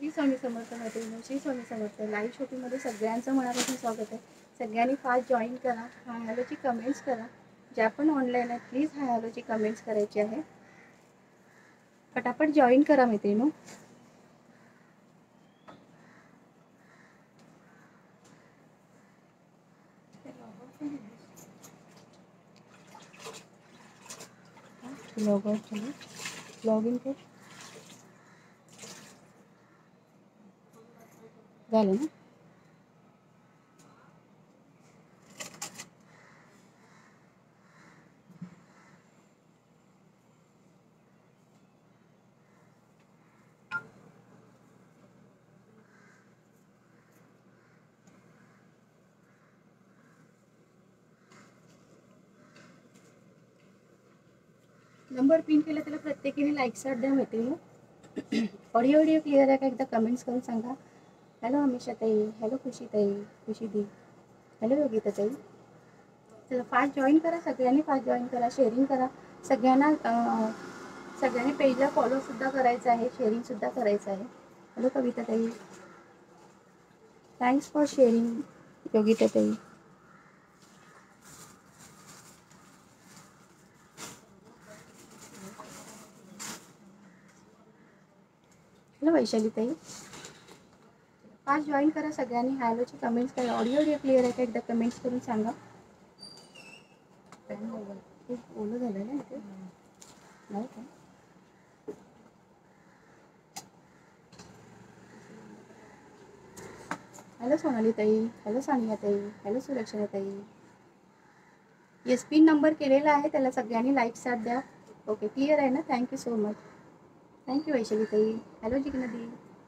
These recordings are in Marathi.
श्री स्वामी समर्थ मैत्रिणी, श्री स्वामी समर्थ. लाईव्ह शॉपिंगमध्ये सगळ्यांचं मनापासून स्वागत आहे. सगळ्यांनी फास्ट जॉईन करा. हाय हॅलोची कमेंट्स करा. ज्या पण ऑनलाईन आहेत प्लीज हाय हॅलोची कमेंट्स करायची आहे. पटापट जॉईन करा मैत्रिणी. लॉग इन कर झालं ना. नंबर पिन केला त्याला प्रत्येकीने लाईक्स द्या मैत्रिणी. ऑडिओ क्लिअर आहे का एकदा कमेंट्स करून सांगा. हॅलो अमिषा ताई, हॅलो खुशी ताई, खुशी दी, हॅलो योगिता ताई. चला फास्ट जॉईन करा. सगळ्यांनी फास्ट जॉईन करा. शेअरिंग करा. सगळ्यांनी पेजला फॉलोसुद्धा करायचं आहे. शेअरिंगसुद्धा करायचं आहे. हॅलो कविता ताई, थँक्स फॉर शेअरिंग. योगिता ताई, हॅलो वैशाली ताई. फास्ट जॉईन करा. सगळ्यांनी हॅलोची कमेंट्स करा. ऑडिओ क्लिअर आहे का एकदा कमेंट्स करून सांगा. खूप ओलं झालं ना इथे, नाही का. हॅलो सोनाली ताई, हॅलो सानिया ताई, हॅलो सुरक्षा ताई. येस पिन नंबर केलेला आहे त्याला सगळ्यांनी लाईक्स द्या. ओके क्लिअर आहे ना. Thank you so much. Thank you Vaishali tai. Hello जिग्नदी.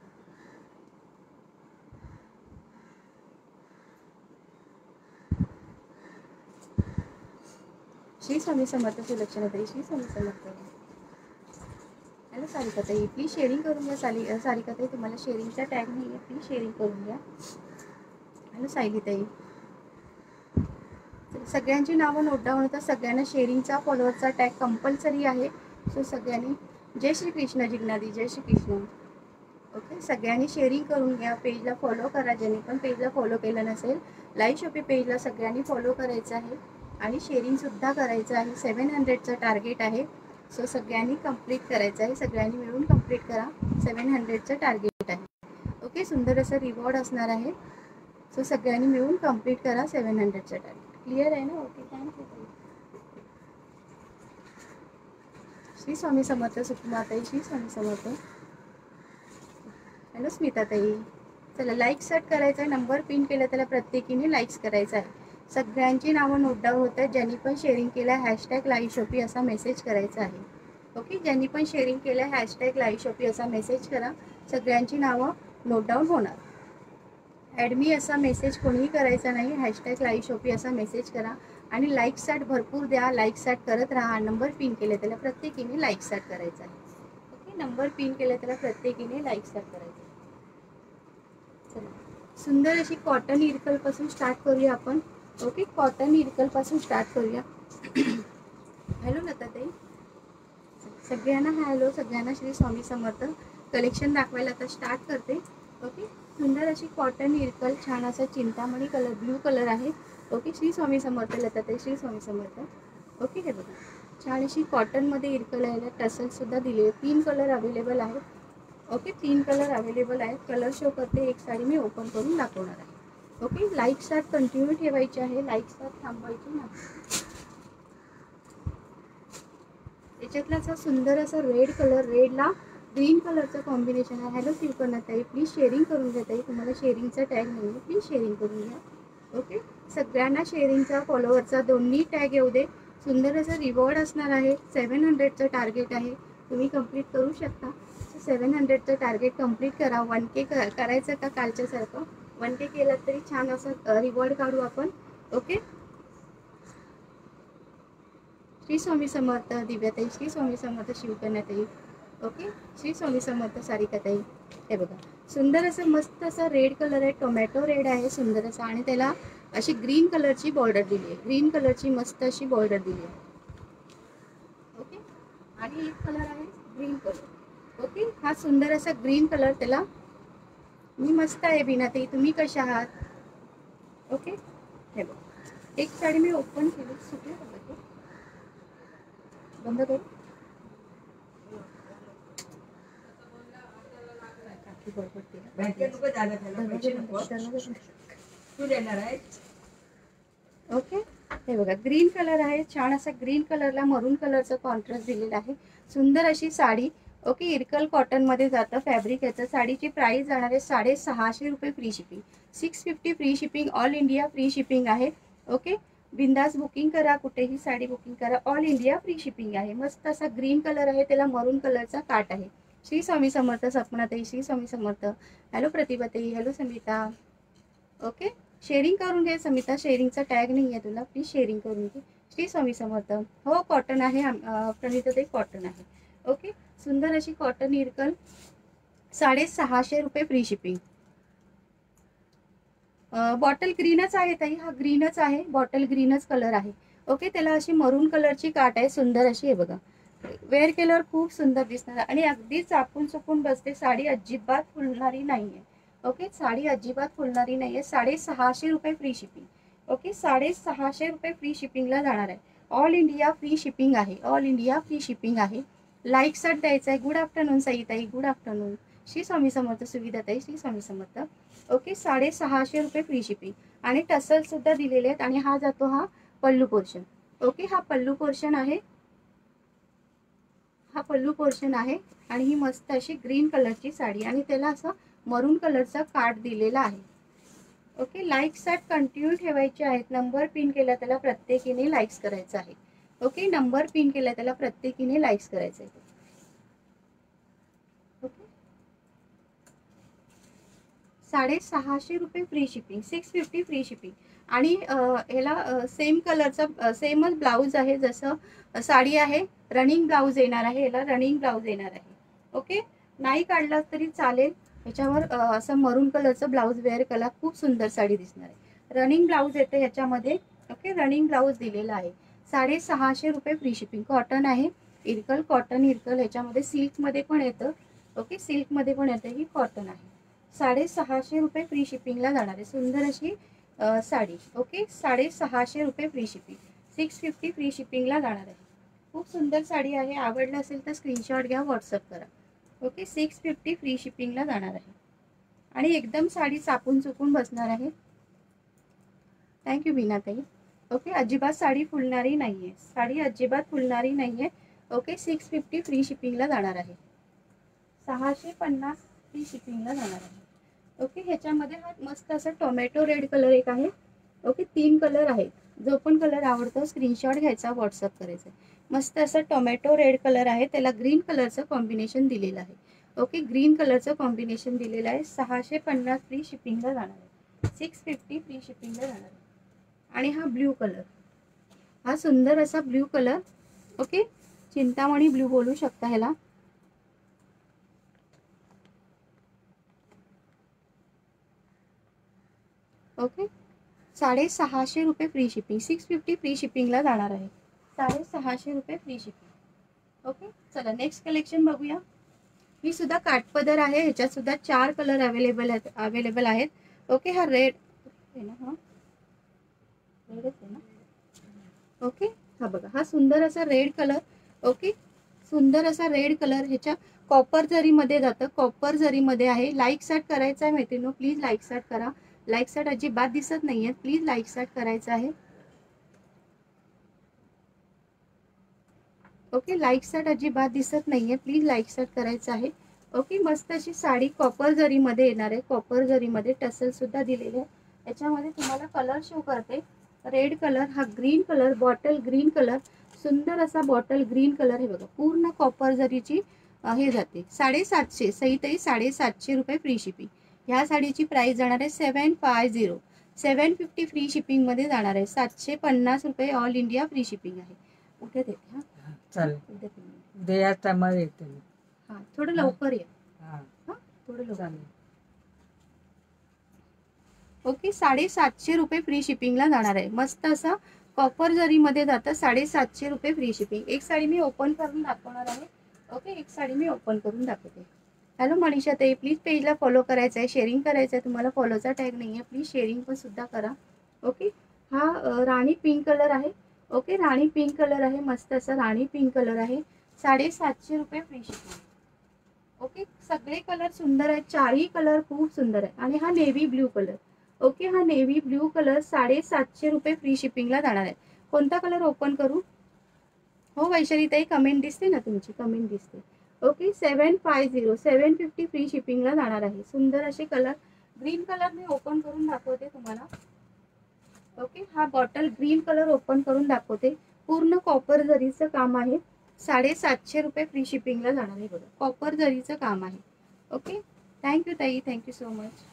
Shri Swami Samarth Sulakshana tai, Shri Swami Samarth. Hello Sarika tai, please sharing करून घ्या. सारिका ताई तुम्हाला शेअरिंगचा टॅग नाही आहे, प्लीज शेअरिंग करून घ्या. हॅलो सायली ताई. सगळ्यांची नावं नोट डाऊन होतात. सगळ्यांना शेअरिंगचा फॉलोअरचा टॅग कंपल्सरी आहे. सो सगळ्यांनी जय श्री कृष्ण जिग्नादी, जय श्री कृष्ण. ओके सगळ्यांनी शेअरिंग करून घ्या. पेजला फॉलो करा. ज्यांनी पण पेजला फॉलो केलं नसेल लाईव्ह शॉपिंग पेजला सगळ्यांनी फॉलो करायचं आहे आणि शेअरिंगसुद्धा करायचं आहे. 700चं टार्गेट आहे. सो सगळ्यांनी कंप्लीट करायचं आहे. सगळ्यांनी मिळून कंप्लीट करा. 700चं टार्गेट आहे. ओके सुंदर असं रिवॉर्ड असणार आहे. सो सगळ्यांनी मिळून कंप्लीट करा 700चं टार्गेट. क्लिअर आहे ना. Okay thank you. श्री स्वामी समर्थ सुकुमाताई, श्री स्वामी समर्थ. हॅलो स्मिता ताई. चला लाईक सेट करायचा आहे. नंबर पिन केला त्याला प्रत्येकीने लाईक्स करायचा आहे. सगळ्यांची नावं नोट डाऊन होत आहेत. ज्यांनी पण शेअरिंग केलं हॅशटॅग लाईव्ह शॉपी असा मेसेज करायचा आहे. ओके ज्यांनी पण शेअरिंग केलं हॅशटॅग लाईव्ह शॉपी असा मेसेज करा. सगळ्यांची नावं नोट डाऊन होणार. ॲडमी असा मेसेज कोणीही करायचा नाही. हॅशटॅग लाईव्ह शॉपी असा मेसेज करा आणि लाईक सॅट भरपूर द्या. लाईक सॅट करत राहा. नंबर पिन केले त्याला प्रत्येकीने लाईक सॅट करायचा आहे. ओके नंबर पिन केले त्याला प्रत्येकीने लाईक सॅट करायचं. चला सुंदर अशी कॉटन इरकलपासून स्टार्ट करूया आपण. ओके कॉटन इरकलपासून स्टार्ट करूया. हॅलो लता ताई. सगळ्यांना हॅलो. सगळ्यांना श्री स्वामी समर्थ. कलेक्शन दाखवायला आता स्टार्ट करते. ओके सुंदर अशी कॉटन इरकल छान असा चिंतामणी कलर ब्ल्यू कलर आहे. ओके श्री स्वामी समर्थ लता ताई, श्री स्वामी समर्थ. ओके हे बघा छान अशी कॉटनमध्ये इरकल आहे. टसलसुद्धा दिले. 3 कलर अवेलेबल आहेत. ओके 3 कलर अवेलेबल आहेत. कलर शो करते. एक साडी मी ओपन करून दाखवणार आहे. ओके लाईक स्टार्ट कंटिन्यू ठेवायची आहे. लाईक स्टार्ट थांबवायची नाही. याच्यातला असा सुंदर असा रेड कलर, रेडला ग्रीन कलरचं कॉम्बिनेशन आहे. Hello Shivkarna tai, please sharing करून घ्या ताई. तुम्हाला शेअरिंगचा टॅग नाही आहे, प्लीज शेअरिंग करून घ्या. ओके सगळ्यांना शेअरिंगचा फॉलोअरचा दोन्ही टॅग येऊ दे. सुंदर असं रिवॉर्ड असणार आहे. 700चं टार्गेट आहे. तुम्ही कंप्लीट करू शकता. 700चं टार्गेट कंप्लीट करा. 1K करायचं का कालच्यासारखं. 1K केलं तरी छान असं रिवॉर्ड काढू आपण. ओके श्री स्वामी समर्थ दिव्याताई, श्री स्वामी समर्थ शिवकन्याताई. ओके श्री स्वामी समर्थ सारिकाताई. हे बघा सुंदर असं मस्त असं रेड कलर आहे. टोमॅटो रेड आहे सुंदर असा आणि त्याला अशी ग्रीन कलरची बॉर्डर दिली आहे. ग्रीन कलरची मस्त अशी बॉर्डर दिली आहे. ओके आणि एक कलर आहे ग्रीन कलर. ओके हा सुंदर असा ग्रीन कलर त्याला मी मस्त आहे बीनाताई, तुम्ही कशा आहात? ओके, हे बघ, एक साडी मी ओपन केली, सुटली का बघ, बंद करू. काकी बडबडते. ओके, हे बघा ग्रीन कलर आहे, छान असा ग्रीन कलरला मरून कलरचा कॉन्ट्रास्ट दिलेला आहे. सुंदर अशी साडी. ओके, इरकल कॉटन मध्ये जातं फॅब्रिक याचं. साडीची प्राइस जाणार आहे 650 रुपये free shipping. 650 free shipping, all India free shipping आहे. ओके, बिंदास बुकिंग करा, कुठेही साडी बुकिंग करा, ऑल इंडिया फ्री शिपिंग आहे. मस्त असा ग्रीन कलर आहे, त्याला मरून कलरचा काट आहे. श्री स्वामी समर्थ सपनाताई, श्री स्वामी समर्थ. हॅलो प्रतिभाताई, हॅलो समिता. ओके, शेअरिंग करून घे समिता, शेअरिंगचा टॅग नाही आहे तुला, प्लीज शेअरिंग करून घे. श्री स्वामी समर्थ. हो कॉटन आहे प्रणिताताई, कॉटन आहे. ओके, सुंदर अशी कॉटन इरकल, 650 रुपये फ्री शिपिंग. बॉटल ग्रीनच आहे ताई, हा ग्रीनच आहे, बॉटल ग्रीनच कलर आहे. ओके, त्याला अशी मरून कलरची काट आहे, सुंदर अशी आहे बघा. वेअर केल्यावर खूप सुंदर दिसणार आणि अगदी चापून चुकून बसते. साडी अजिबात फुलणारी नाहीये. ओके, साडी अजिबात फुलणारी नाहीये. 650 रुपये फ्री शिपिंग. ओके, 650 रुपये फ्री शिपिंगला जाणार आहे. ऑल इंडिया फ्री शिपिंग आहे, ऑल इंडिया फ्री शिपिंग आहे. लाईक साठी द्यायचा आहे. Good afternoon Sai tai, good afternoon. Shri Swami Samarth Suvidha tai, Shri Swami Samarth. Okay, 650 रुपये फ्री शिपिंग आणि टसल सुद्धा दिलेले आहेत. आणि हा जातो हा पल्लू पोर्शन. ओके, हा पल्लू पोर्शन आहे, हा पल्लू पोर्शन आहे. आणि ही मस्त अशी ग्रीन कलरची साडी आणि त्याला असं मरून कलरचा काट दिलेला आहे. ओके, लाईक्स ॲट कंटिन्यू ठेवायचे आहेत. नंबर पिन केला त्याला प्रत्येकीने लाईक्स करायचं आहे. ओके, नंबर पिन केला त्याला प्रत्येकीने लाईक्स करायचं आहे. ओके, 650 रुपये फ्री शिपिंग, 650 फ्री शिपिंग. आणि ह्याला सेम कलरचा सेमच ब्लाऊज आहे, जसं साडी आहे रनिंग ब्लाऊज येणार आहे, याला रनिंग ब्लाऊज येणार आहे. ओके, नाही काढला तरी चालेल, ह्याच्यावर असं मरून कलरचं ब्लाऊज वेअर करा, खूप सुंदर साडी दिसणार आहे. रनिंग ब्लाऊज येते ह्याच्यामध्ये. ओके, रनिंग ब्लाऊज दिलेला आहे. 650 रुपये फ्री शिपिंग. कॉटन आहे, इरकल, कॉटन इरकल. ह्याच्यामध्ये सिल्कमध्ये पण येतं. ओके, सिल्कमध्ये पण येतं. ही कॉटन आहे. 650 रुपये फ्री शिपिंगला जाणार आहे. सुंदर अशी साडी. ओके, 650 रुपये फ्री शिपिंग, 650 फ्री शिपिंगला जाणार आहे. खूप सुंदर साडी आहे. आवडलं असेल तर स्क्रीनशॉट घ्या, व्हॉट्सअप करा. ओके, 650 फ्री शिपिंगला जाणार आहे. आणि एकदम साडी चापून चुकून बसणार आहे. थँक्यू बीनाताई. ओके, अजिबात साडी फुलणारी नाहीये, साडी अजिबात फुलणारी नाहीये. ओके, 650 फ्री शिपिंगला जाणार आहे. 650 फ्री शिपिंगला जाणार आहे. ओके, ह्याच्यामध्ये हा मस्त असा टोमॅटो रेड कलर एक आहे. ओके, 3 कलर आहेत. जो पण कलर आवडतो स्क्रीनशॉट घ्यायचा, व्हॉट्सअप करायचा. मस्त असं टोमॅटो रेड कलर आहे, त्याला ग्रीन कलरचं कॉम्बिनेशन दिलेलं आहे. ओके, ग्रीन कलरचं कॉम्बिनेशन दिलेलं आहे. 650 फ्री शिपिंगला जाणार आहे. 650 फ्री शिपिंगला जाणार आहे. आणि हा ब्ल्यू कलर, हा सुंदर असा blue colour. Okay, Chintamani blue बोलू शकता ह्याला. ओके, 650 रुपये फ्री शिपिंग, 650 फ्री शिपिंगला जाणार आहे. 650 रुपये फ्री शिपिंग. ओके, चला नेक्स्ट कलेक्शन बघूया. ही सुद्धा काठपदर आहे, ह्याच्यात सुद्धा 4 कलर अवेलेबल आहेत. ओके, हा रेड आहे ना, हा रेडच आहे ना. ओके, हा बघा, हा सुंदर असा रेड कलर. ओके, सुंदर असा रेड कलर. ह्याच्या कॉपर जरीमध्ये जातं, कॉपर जरीमध्ये आहे. लाईक सॅट करायचा आहे मैत्रिणी, प्लीज लाईक सॅट करा. लाईक सॅट अजिबात दिसत नाहीये, प्लीज लाईक सॅट करायचं आहे. ओके, लाईक सॅट अजिबात दिसत नाहीये, प्लीज लाईक सॅट करायचं आहे. ओके, मस्त अशी साडी कॉपर जरीमध्ये येणार आहे. कॉपर जरीमध्ये टसल सुद्धा दिलेले आहे. याच्यामध्ये तुम्हाला कलर शो करते. रेड कलर, हा green colour, bottle green colour, सुंदर असा बॉटल ग्रीन कलर. हे बघा, पूर्ण कॉपर जरीची हे जाते. 750 सहितही 750 रुपये फ्री शिपिंग. ह्या साडीची प्राइस जाणार आहे 750. 750 फ्री शिपिंग मध्ये जाणार आहे. 750 रुपये ऑल इंडिया फ्री शिपिंग आहे. उद्या देते हा, चालेल. उद्या टायमाला येते. हा, थोडं लवकर ये. हा, थोडं लवकर. चालेल. ओके, 750 रुपये फ्री शिपिंगला जाणार आहे. मस्त असा कॉपर जरीमध्ये जातं. 750 रुपये फ्री शिपिंग. एक साडी मी ओपन करून दाखवणार आहे. ओके, एक साडी मी ओपन करून दाखवते. हॅलो मनीषा ताई, प्लीज पेजला फॉलो करायचं आहे, शेअरिंग करायचं आहे तुम्हाला. फॉलोचा टॅग नाही आहे, प्लीज शेअरिंग पण सुद्धा करा. ओके, हा राणी पिंक कलर आहे. ओके, राणी पिंक कलर आहे, मस्त असा राणी पिंक कलर आहे. 750 रुपये फ्री शिपिंग. ओके, सगळे कलर सुंदर आहेत, चारही कलर खूप सुंदर आहे. आणि हा नेव्ही ब्ल्यू कलर. ओके, हा नेव्ही ब्ल्यू कलर 750 रुपये फ्री शिपिंगला जाणार आहे. कोणता कलर ओपन करू? हो वैशाली ताई, कमेंट दिसते ना तुमची, कमेंट दिसते. ओके, 750 750 फ्री शिपिंगला जाणार आहे. सुंदर असे कलर. ग्रीन कलर मी ओपन करून दाखवते तुम्हाला. ओके, हा बॉटल ग्रीन कलर ओपन करून दाखवते. पूर्ण कॉपर जरीचं काम आहे. 750 रुपये फ्री शिपिंगला जाणार आहे. बघा, कॉपर जरीचं काम आहे. ओके, थँक्यू ताई, थँक्यू सो मच.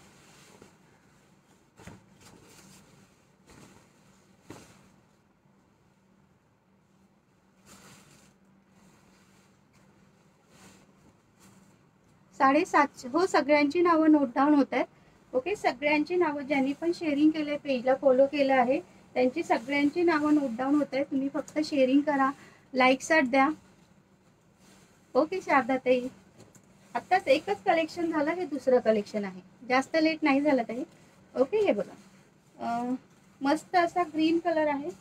साडेसातशे. हो, सगळ्यांची नावं नोट डाऊन होत आहेत. ओके, सगळ्यांची नावं ज्यांनी पण शेअरिंग केले, पेजला फॉलो केलं आहे, त्यांची सगळ्यांची नावं नोट डाऊन होत आहेत. तुम्ही फक्त शेअरिंग करा, लाईक्सात द्या. ओके शारदाताई, आत्ताच एकच कलेक्शन झालं, हे दुसरं कलेक्शन आहे, जास्त लेट नाही झालं ताई. ओके, हे बघा, मस्त असा ग्रीन कलर आहे.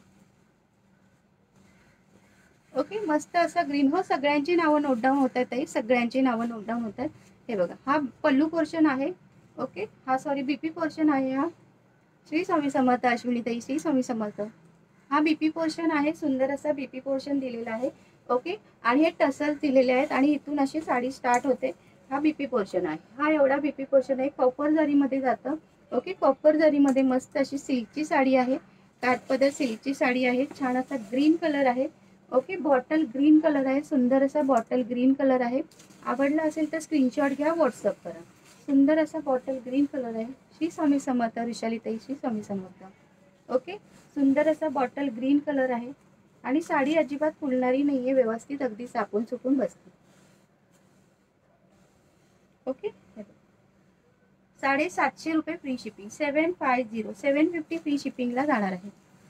ओके, मस्त असा ग्रीन. हो, सगळ्यांची नावं नोट डाऊन होत आहेत ताई, सगळ्यांची नावं नोट डाऊन होत आहेत. हे बघा, हा पल्लू पोर्शन आहे. ओके, हा सॉरी बीपी पोर्शन आहे. हा श्री स्वामी समर्थ अश्विनी ताई, श्री स्वामी समर्थ. हा बीपी पोर्शन आहे, सुंदर असा बीपी पोर्शन दिलेला आहे. ओके, आणि हे टसल्स दिलेले आहेत आणि इथून अशी साडी स्टार्ट होते. हा बीपी पोर्शन आहे, हा एवढा बीपी पोर्शन आहे. कॉपर जरीमध्ये जातं. ओके, कॉपर जरीमध्ये मस्त अशी सिल्कची साडी आहे, काठपदर सिल्कची साडी आहे. छान असा ग्रीन कलर आहे. ओके, बॉटल ग्रीन कलर आहे, सुंदर असा बॉटल ग्रीन कलर आहे. आवडला असेल तर स्क्रीनशॉट घ्या, व्हॉट्सअप करा. सुंदर असा बॉटल ग्रीन कलर आहे. श्री स्वामी समर्थ विशाली ताई, श्री स्वामी समर्थ. ओके, सुंदर असा बॉटल ग्रीन कलर आहे आणि साडी अजिबात फुलणारी नाहीये, व्यवस्थित अगदी सापून चुकून बसते. ओके, 750 रुपये फ्री शिपिंग. 750 750 फ्री शिपिंगला जाणार आहे.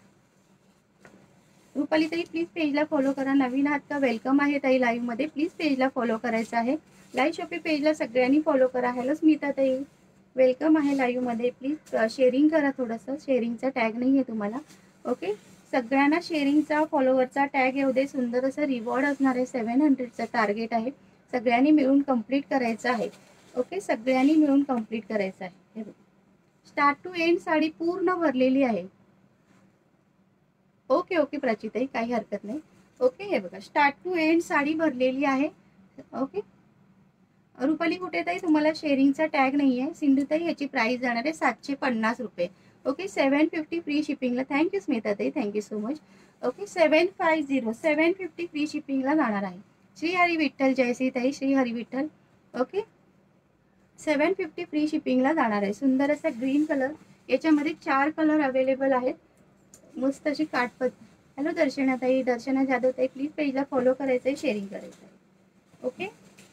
रुपाली ताई, प्लीज पेजला फॉलो करा. नवीन आहात का? वेलकम आहे ताई लाईव्ह मध्ये. प्लीज पेजला फॉलो करायचं आहे. लाईव्ह शॉपिंग पेजला सगळ्यांनी फॉलो करा. हॅलो स्मिता ताई, वेलकम आहे लाईव्ह मध्ये. प्लीज शेअरिंग करा, थोडंसं शेअरिंगचा टॅग नाही आहे तुम्हाला. ओके, सगळ्यांना शेअरिंगचा फॉलोवरचा टॅग येऊ दे. सुंदर असं रिवॉर्ड असणार आहे. 700चं टार्गेट आहे, सगळ्यांनी मिळून कंप्लीट करायचं आहे. ओके, सगळ्यांनी मिळून कंप्लीट करायचं आहे. स्टार्ट टू एंड साडी पूर्ण भरलेली आहे. ओके ओके प्राचीताई, काही हरकत नाही. ओके, हे बघा, स्टार्ट टू एंड साडी भरलेली आहे. ओके, रुपाली कुठे ताई, तुम्हाला शेअरिंगचा टॅग नाही आहे. सिंधुताई, याची प्राइस जाणार आहे 750 रुपये. ओके, 750 फ्री शिपिंगला. Thank you Smita tai, thank you so much. Okay, 750 750 free शिपिंगला जाणार आहे. श्री हरी विठ्ठल, जयश्री ताई, श्री हरी विठ्ठल. ओके, 750 फ्री शिपिंगला जाणार आहे. सुंदर असा ग्रीन कलर, याच्यामध्ये 4 कलर अवेलेबल आहेत. मस्त अशी काठपद. हॅलो दर्शना ताई, दर्शना जाधव ताई, प्लीज पेजला फॉलो करायचं आहे, शेअरिंग करायचं आहे. ओके,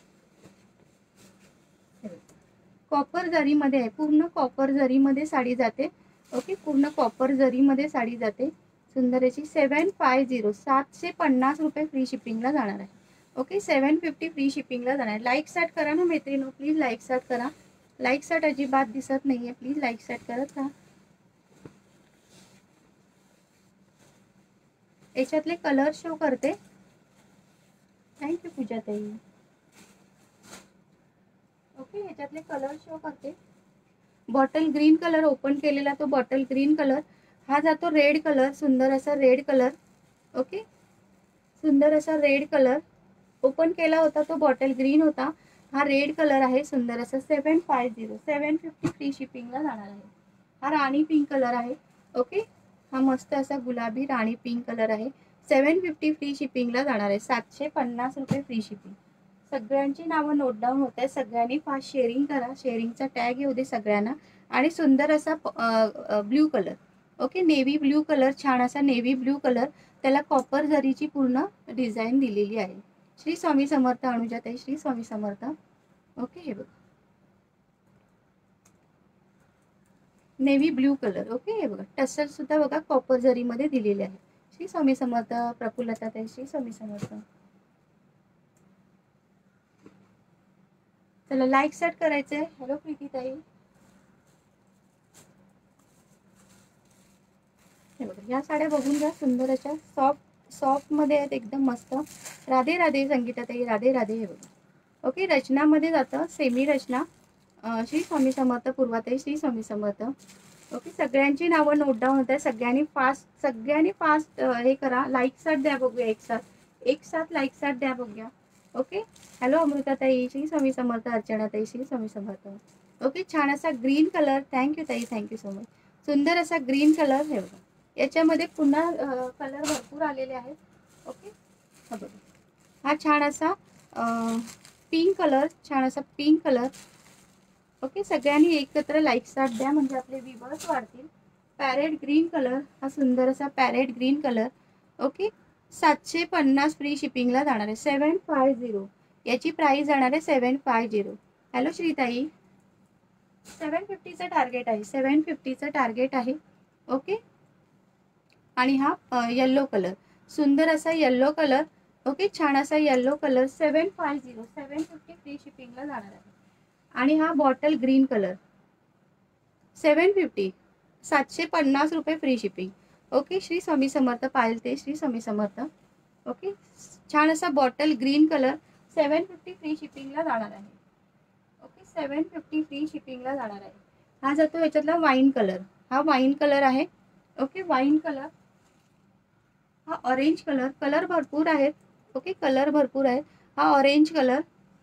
कॉपर जरीमध्ये आहे, पूर्ण कॉपर जरीमध्ये साडी जाते. ओके, पूर्ण कॉपर जरीमध्ये साडी जाते. सुंदर अशी 750 750 रुपये फ्री शिपिंगला जाणार आहे. ओके, 750 फ्री शिपिंगला जाणार आहे. लाईक स्टार्ट करा ना मैत्रिणी, प्लीज लाईक स्टार्ट करा. लाईक स्टार्ट अजिबात दिसत नाही आहे, प्लीज लाईक स्टार्ट करत राहा. याच्यातले कलर शो करते. थँक्यू पूजा ताई. ओके, याच्यातले कलर शो करते. बॉटल ग्रीन कलर ओपन केलेला, तो बॉटल ग्रीन कलर. हा जातो रेड कलर, सुंदर असा रेड कलर. ओके, सुंदर असा रेड कलर. ओपन केला होता तो बॉटल ग्रीन होता, हा रेड कलर आहे. सुंदर असा 750 750 फ्री शिपिंगला जाणार आहे. हा राणी पिंक कलर आहे. ओके, हा मस्त असा गुलाबी राणी पिंक कलर आहे. 750 फ्री शिपिंगला जाणार आहे. 750 रुपये फ्री शिपिंग. सगळ्यांची नावं नोट डाऊन होत आहे. सगळ्यांनी फास्ट शेअरिंग करा, शेअरिंगचा टॅग येऊ दे सगळ्यांना. आणि सुंदर असा blue colour. Okay, navy blue colour, छान असा नेव्ही ब्ल्यू कलर. त्याला कॉपर जरीची पूर्ण डिझाईन दिलेली आहे. श्री स्वामी समर्थ अनुजाताई, श्री स्वामी समर्थ. ओके, हे बघा, नेव्ही ब्ल्यू कलर. ओके, हे बघा, टसल सुद्धा बघा कॉपर जरीमध्ये दिलेले आहे. श्री स्वामी समर्थ प्रफुल्लता ताई, श्री स्वामी समर्थ. चला लाईक सेट करायचं आहे. हॅलो प्रीती ताई. हे बघा ह्या साड्या बघून घ्या, सुंदर अशा सॉफ्ट मध्ये आहेत, एकदम मस्त. राधे राधे संगीता ताई, राधे राधे. हे बघा ओके, रचनामध्ये जातं, सेमी रचना. श्री स्वामी समर्थ पूर्वाताई, श्री स्वामी समर्थ. ओके, सगळ्यांची नावं नोट डाऊन होत आहे. सगळ्यांनी फास्ट हे करा, लाईक साथ द्या बघूया. एक साथ लाईक साथ द्या बघूया. ओके, हॅलो अमृता ताई, श्री स्वामी समर्थ. अर्चना ताई, श्री स्वामी समर्थ. ओके, छान असा ग्रीन कलर. थँक्यू ताई, थँक्यू सो मच. सुंदर असा ग्रीन कलर. हे बघा याच्यामध्ये पुन्हा कलर भरपूर आलेले आहेत. ओके, हा बघा, हा छान असा पिंक कलर, छान असा पिंक कलर. ओके, सगळ्यांनी एकत्र लाईक साथ द्या म्हणजे आपले व्ह्यूअर्स वाढतील. पॅरेट ग्रीन कलर, हा सुंदर असा parrot green colour. Okay, 750 free शिपिंगला जाणार आहे. 750 याची प्राइस जाणार आहे 750. हॅलो श्रीताई, 750चं टार्गेट आहे, 750चं टार्गेट आहे. ओके, आणि हा येल्लो कलर, सुंदर असा येल्लो कलर. ओके, छान असा येल्लो कलर. 750 फ्री शिपिंगला जाणार आहे. आणि हा बॉटल ग्रीन कलर 750, 750 रुपये free shipping. Okay, Shri Swami Samarth Payal ते, श्री स्वामी समर्थ. ओके, छान असा बॉटल ग्रीन कलर 750 फ्री शिपिंगला जाणार आहे. ओके, 750 फ्री शिपिंगला जाणार आहे. हा जातो याच्यातला वाईन कलर, हा वाईन कलर आहे. Okay, wine colour. हा ऑरेंज कलर, कलर भरपूर आहेत. ओके, कलर भरपूर आहेत. हा ऑरेंज कलर.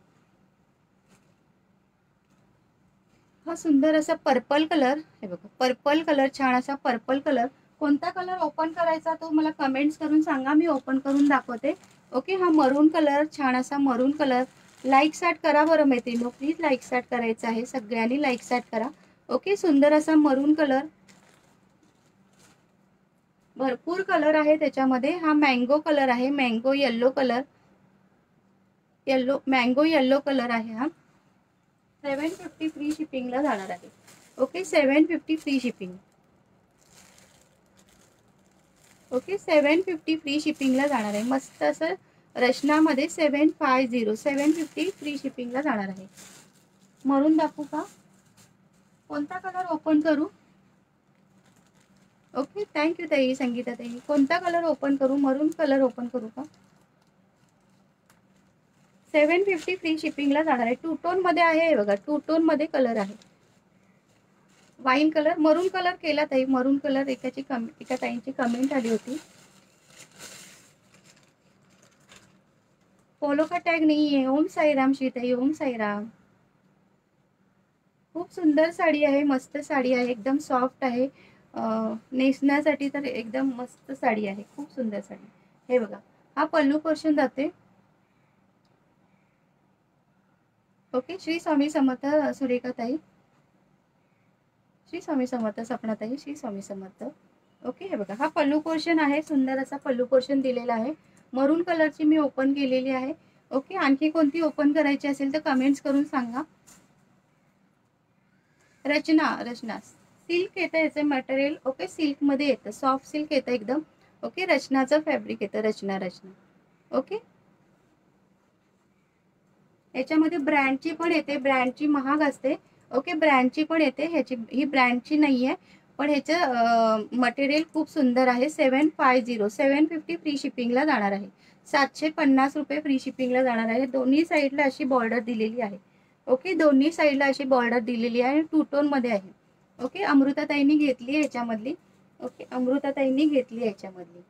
हा सुंदर असा पर्पल कलर. हे बघा पर्पल कलर, छान असा पर्पल कलर. कोणता कलर ओपन करायचा तो मला कमेंट्स करून सांगा, मी ओपन करून दाखवते. ओके, हा मरून कलर, छान असा मरून कलर. लाईक साठ करा बरं मैत्रिणी, प्लीज लाईक साठ करायचं आहे, सगळ्यांनी लाईक साठ करा. ओके, सुंदर असा मरून कलर. भरपूर कलर आहे त्याच्यामध्ये. हा मँगो कलर आहे, mango yellow colour, mango yellow colour आहे. हा 750 फ्री शिपिंगला जाणार आहे. Okay, 750 free shipping. Okay, 750 free शिपिंगला जाणार आहे. मस्त असं रचनामध्ये 750 फ्री शिपिंगला जाणार आहे. मरून दाखवू का, कोणता कलर ओपन करू? ओके, थँक्यू ताई, संगीता ताई. कोणता कलर ओपन करू? मरून कलर ओपन करू का? 750 फ्री शिपिंगला जाणार आहे. टू टोन मध्ये आहे बघा, टू टोन मध्ये कलर आहे. वाईन कलर, मरून कलर केला ताई, मरून कलर. एका ताईंची कमेंट आली होती. फॉलो का टॅग नाही आहे. ओम साईराम श्रीताई, ओम साईराम. खूप सुंदर साडी आहे, मस्त साडी आहे, एकदम सॉफ्ट आहे. नेसण्यासाठी तर एकदम मस्त साडी आहे, खूप सुंदर साडी. हे बघा, हा पल्लू पोर्शन जाते. ओके, श्री स्वामी समर्थ सुरेखा ताई, श्री स्वामी समर्थ सपना ताई, श्री स्वामी समर्थ. ओके, हे बघा, हा पल्लू पोर्शन आहे, सुंदर असा पल्लू पोर्शन दिलेला आहे. मरून कलरची मी ओपन केलेली आहे. ओके, आणखी कोणती ओपन करायची असेल तर कमेंट्स करून सांगा. रचना सिल्क येतं याचं मटेरियल. ओके, सिल्क मध्ये येतं, सॉफ्ट सिल्क येतं एकदम. ओके, रचनाचं फॅब्रिक येतं, रचना. ओके, याच्यामध्ये ब्रँडची पण येते, ब्रँडची महाग असते. ओके, ब्रँडची पण येते, ह्याची ही ब्रँडची नाही आहे, पण ह्याचं मटेरियल खूप सुंदर आहे. 750 फ्री शिपिंगला जाणार आहे. 750 रुपये फ्री शिपिंगला जाणार आहे. दोन्ही साईडला अशी बॉर्डर दिलेली आहे. ओके, दोन्ही साईडला अशी बॉर्डर दिलेली आहे, टू टोन मध्ये आहे. ओके, अमृताताईंनी घेतली आहे याच्यामधली. ओके, अमृताताईंनी घेतली आहे याच्यामधली.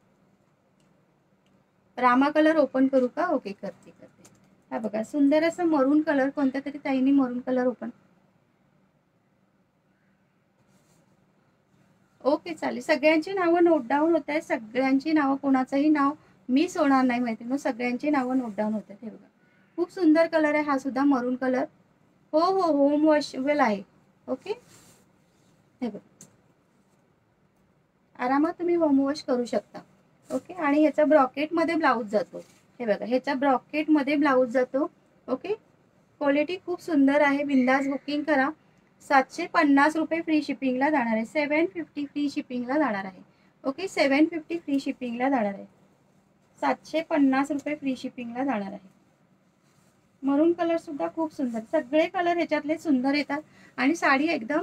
रामा कलर ओपन करू का? ओके, करते. हा बघा, सुंदर असं मरून कलर, कोणत्या तरी ताईंनी मरून कलर ओपन. ओके, चालेल. सगळ्यांची नावं नोट डाऊन होत आहे, सगळ्यांची नावं, कोणाचंही नाव मिस होणार नाही माहिती ना, सगळ्यांची नावं नोट डाऊन होत आहेत. हे बघा, खूप सुंदर कलर आहे हा सुद्धा, मरून कलर. हो, होम वॉशेबल आहे. ओके, हे बघा, आरामात तुम्ही होम वॉश करू शकता. ओके, आणि ह्याचा ब्रॉकेटमध्ये ब्लाऊज जातो. हे बघा, ह्याचा ब्रॉकेटमध्ये ब्लाऊज जातो. ओके, क्वालिटी खूप सुंदर आहे, बिंदास बुकिंग करा. 750 रुपये फ्री शिपिंगला जाणार आहे. 750 फ्री शिपिंगला जाणार आहे. ओके, 750 फ्री शिपिंगला जाणार आहे. 750 रुपये फ्री शिपिंगला जाणार आहे. मरून कलर सुद्धा खूप सुंदर, सगळे कलर ह्याच्यातले सुंदर येतात आणि साडी एकदम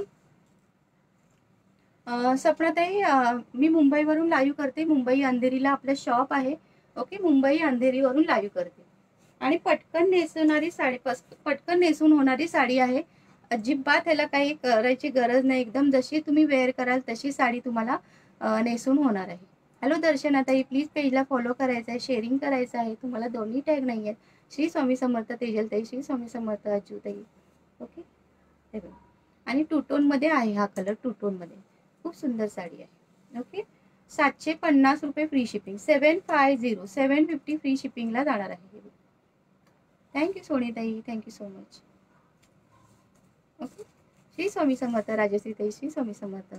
सपनाताई मी मुंबईवरून लाईव्ह करते. मुंबई अंधेरीला आपलं शॉप आहे. ओके, मुंबई अंधेरीवरून लाईव्ह करते आणि पटकन नेसवणारी साडी, पटकन नेसून होणारी साडी आहे. अजिबात ह्याला काही करायची गरज नाही. एकदम जशी तुम्ही वेअर कराल तशी साडी तुम्हाला नेसून होणार आहे. हॅलो दर्शनाताई, प्लीज पेजला फॉलो करायचं आहे, शेअरिंग करायचं आहे. तुम्हाला दोन्ही टॅग नाही आहेत. श्री स्वामी समर्थ तेजलताई, श्री स्वामी समर्थ अजूताई. ओके, हे बघा आणि टू टोनमध्ये आहे हा कलर, टू टोनमध्ये खूप सुंदर साडी आहे. ओके, 750 रुपये फ्री शिपिंग, 750 750 फ्री शिपिंगला जाणार आहे. थँक्यू सोनीताई, thank you so much. Okay, Shri Swami Samarth राजश्रीताई, श्री स्वामी समर्थ.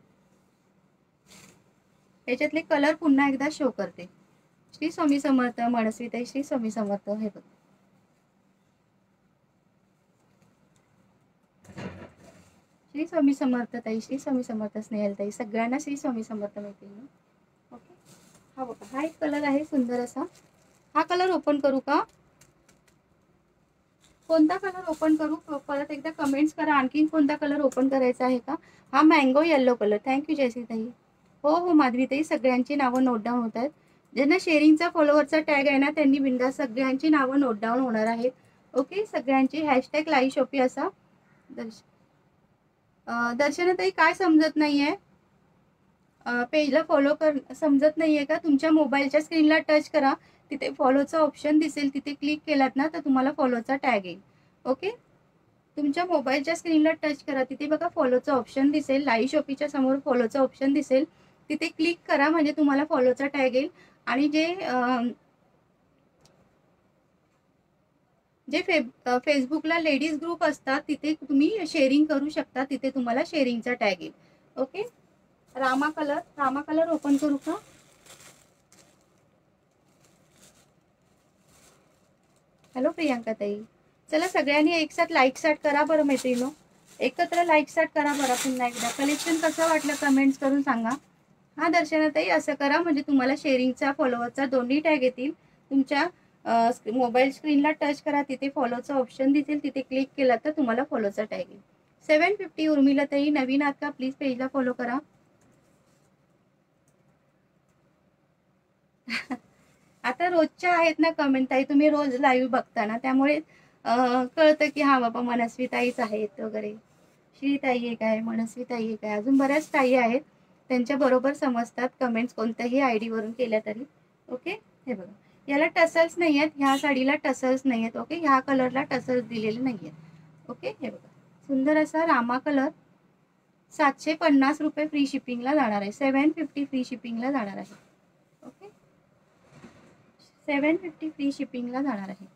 याच्यातले कलर पुन्हा एकदा शो करते. श्री स्वामी समर्थ मनस्वीताई, श्री स्वामी समर्थ. हे बघ, श्री स्वामी समर्थ ताई, श्री स्वामी समर्थ स्नेहलताई, सगळ्यांना श्री स्वामी समर्थ माहिती ना. ओके, हा बघा, हा एक कलर आहे सुंदर असा. हा कलर ओपन करू का? कोणता कलर ओपन करू? परत एकदा कमेंट्स करा. आणखीन कोणता कलर ओपन करायचा आहे का? हा मँगो येल्लो कलर. थँक्यू जयश्रीताई. हो हो माधवीताई, सगळ्यांची नावं नोट डाऊन होत आहेत. ज्यांना शेअरिंगचा फॉलोअरचा टॅग आहे ना त्यांनी बिंदास सगळ्यांची नावं नोट डाऊन होणार आहेत. ओके, सगळ्यांची हॅशटॅग लाईव्ह शॉपी असा. दर्शनाताई काय समजत नाहीये? पेजला फॉलो कर, समजत नाहीये का? तुमच्या मोबाईलच्या स्क्रीनला टच करा, तिथे फॉलोचा ऑप्शन दिसेल, तिथे क्लिक केलात ना तर तुम्हाला फॉलोचा टॅग येईल. ओके, तुमच्या मोबाईलच्या स्क्रीनला टच करा, तिथे बघा फॉलोचा ऑप्शन दिसेल, लाईव्ह शॉपीच्या समोर फॉलोचा ऑप्शन दिसेल, तिथे क्लिक करा म्हणजे तुम्हाला फॉलोचा टॅग येईल. आणि जे फेसबुकला लेडीज ग्रुप असतात तिथे तुम्ही शेअरिंग करू शकता, तिथे तुम्हाला शेअरिंगचा टॅग येईल. ओके, रामा कलर ओपन करू का? हॅलो प्रियांका ताई, चला सगळ्यांनी एक साथ लाईक स्टार्ट करा बरं मैत्रिणीनो, एकत्र लाईक स्टार्ट करा बरं. पुन्हा एकदा कलेक्शन कसं वाटलं कमेंट्स करून सांगा. हा दर्शनाताई, असं करा म्हणजे तुम्हाला शेअरिंगचा फॉलोअरचा दोन्ही टॅग येतील. तुमच्या मोबाईल स्क्रीनला टच करा, तिथे फॉलोचा ऑप्शन दिसेल, तिथे क्लिक केला तर तुम्हाला फॉलोचा टॅग येईल. 750 उर्मिलाताई, नवीन आहात का? प्लीज पेजला फॉलो करा. आता रोजच्या आहेत ना कमेंट ताई, तुम्ही रोज लाईव्ह बघता ना, त्यामुळे कळतं की हा बाबा मनस्वी ताईच आहेत वगैरे. श्री ताई एक आहे, मनस्वी ताई एक आहे, अजून बऱ्याच ताई आहेत, त्यांच्या बरोबर समजतात कमेंट्स कोणत्याही आयडी वरून केल्या तरी. ओके, हे बघा, याला टसल्स नाही आहेत, ह्या साडीला टसल्स नाही आहेत. ओके, ह्या कलरला टसल्स दिलेले नाही आहेत. ओके, हे बघा, सुंदर असा रामा कलर, 750 रुपये फ्री शिपिंगला जाणार आहे, 750 फ्री शिपिंगला जाणार आहे. ओके, 750 फ्री शिपिंगला जाणार आहे.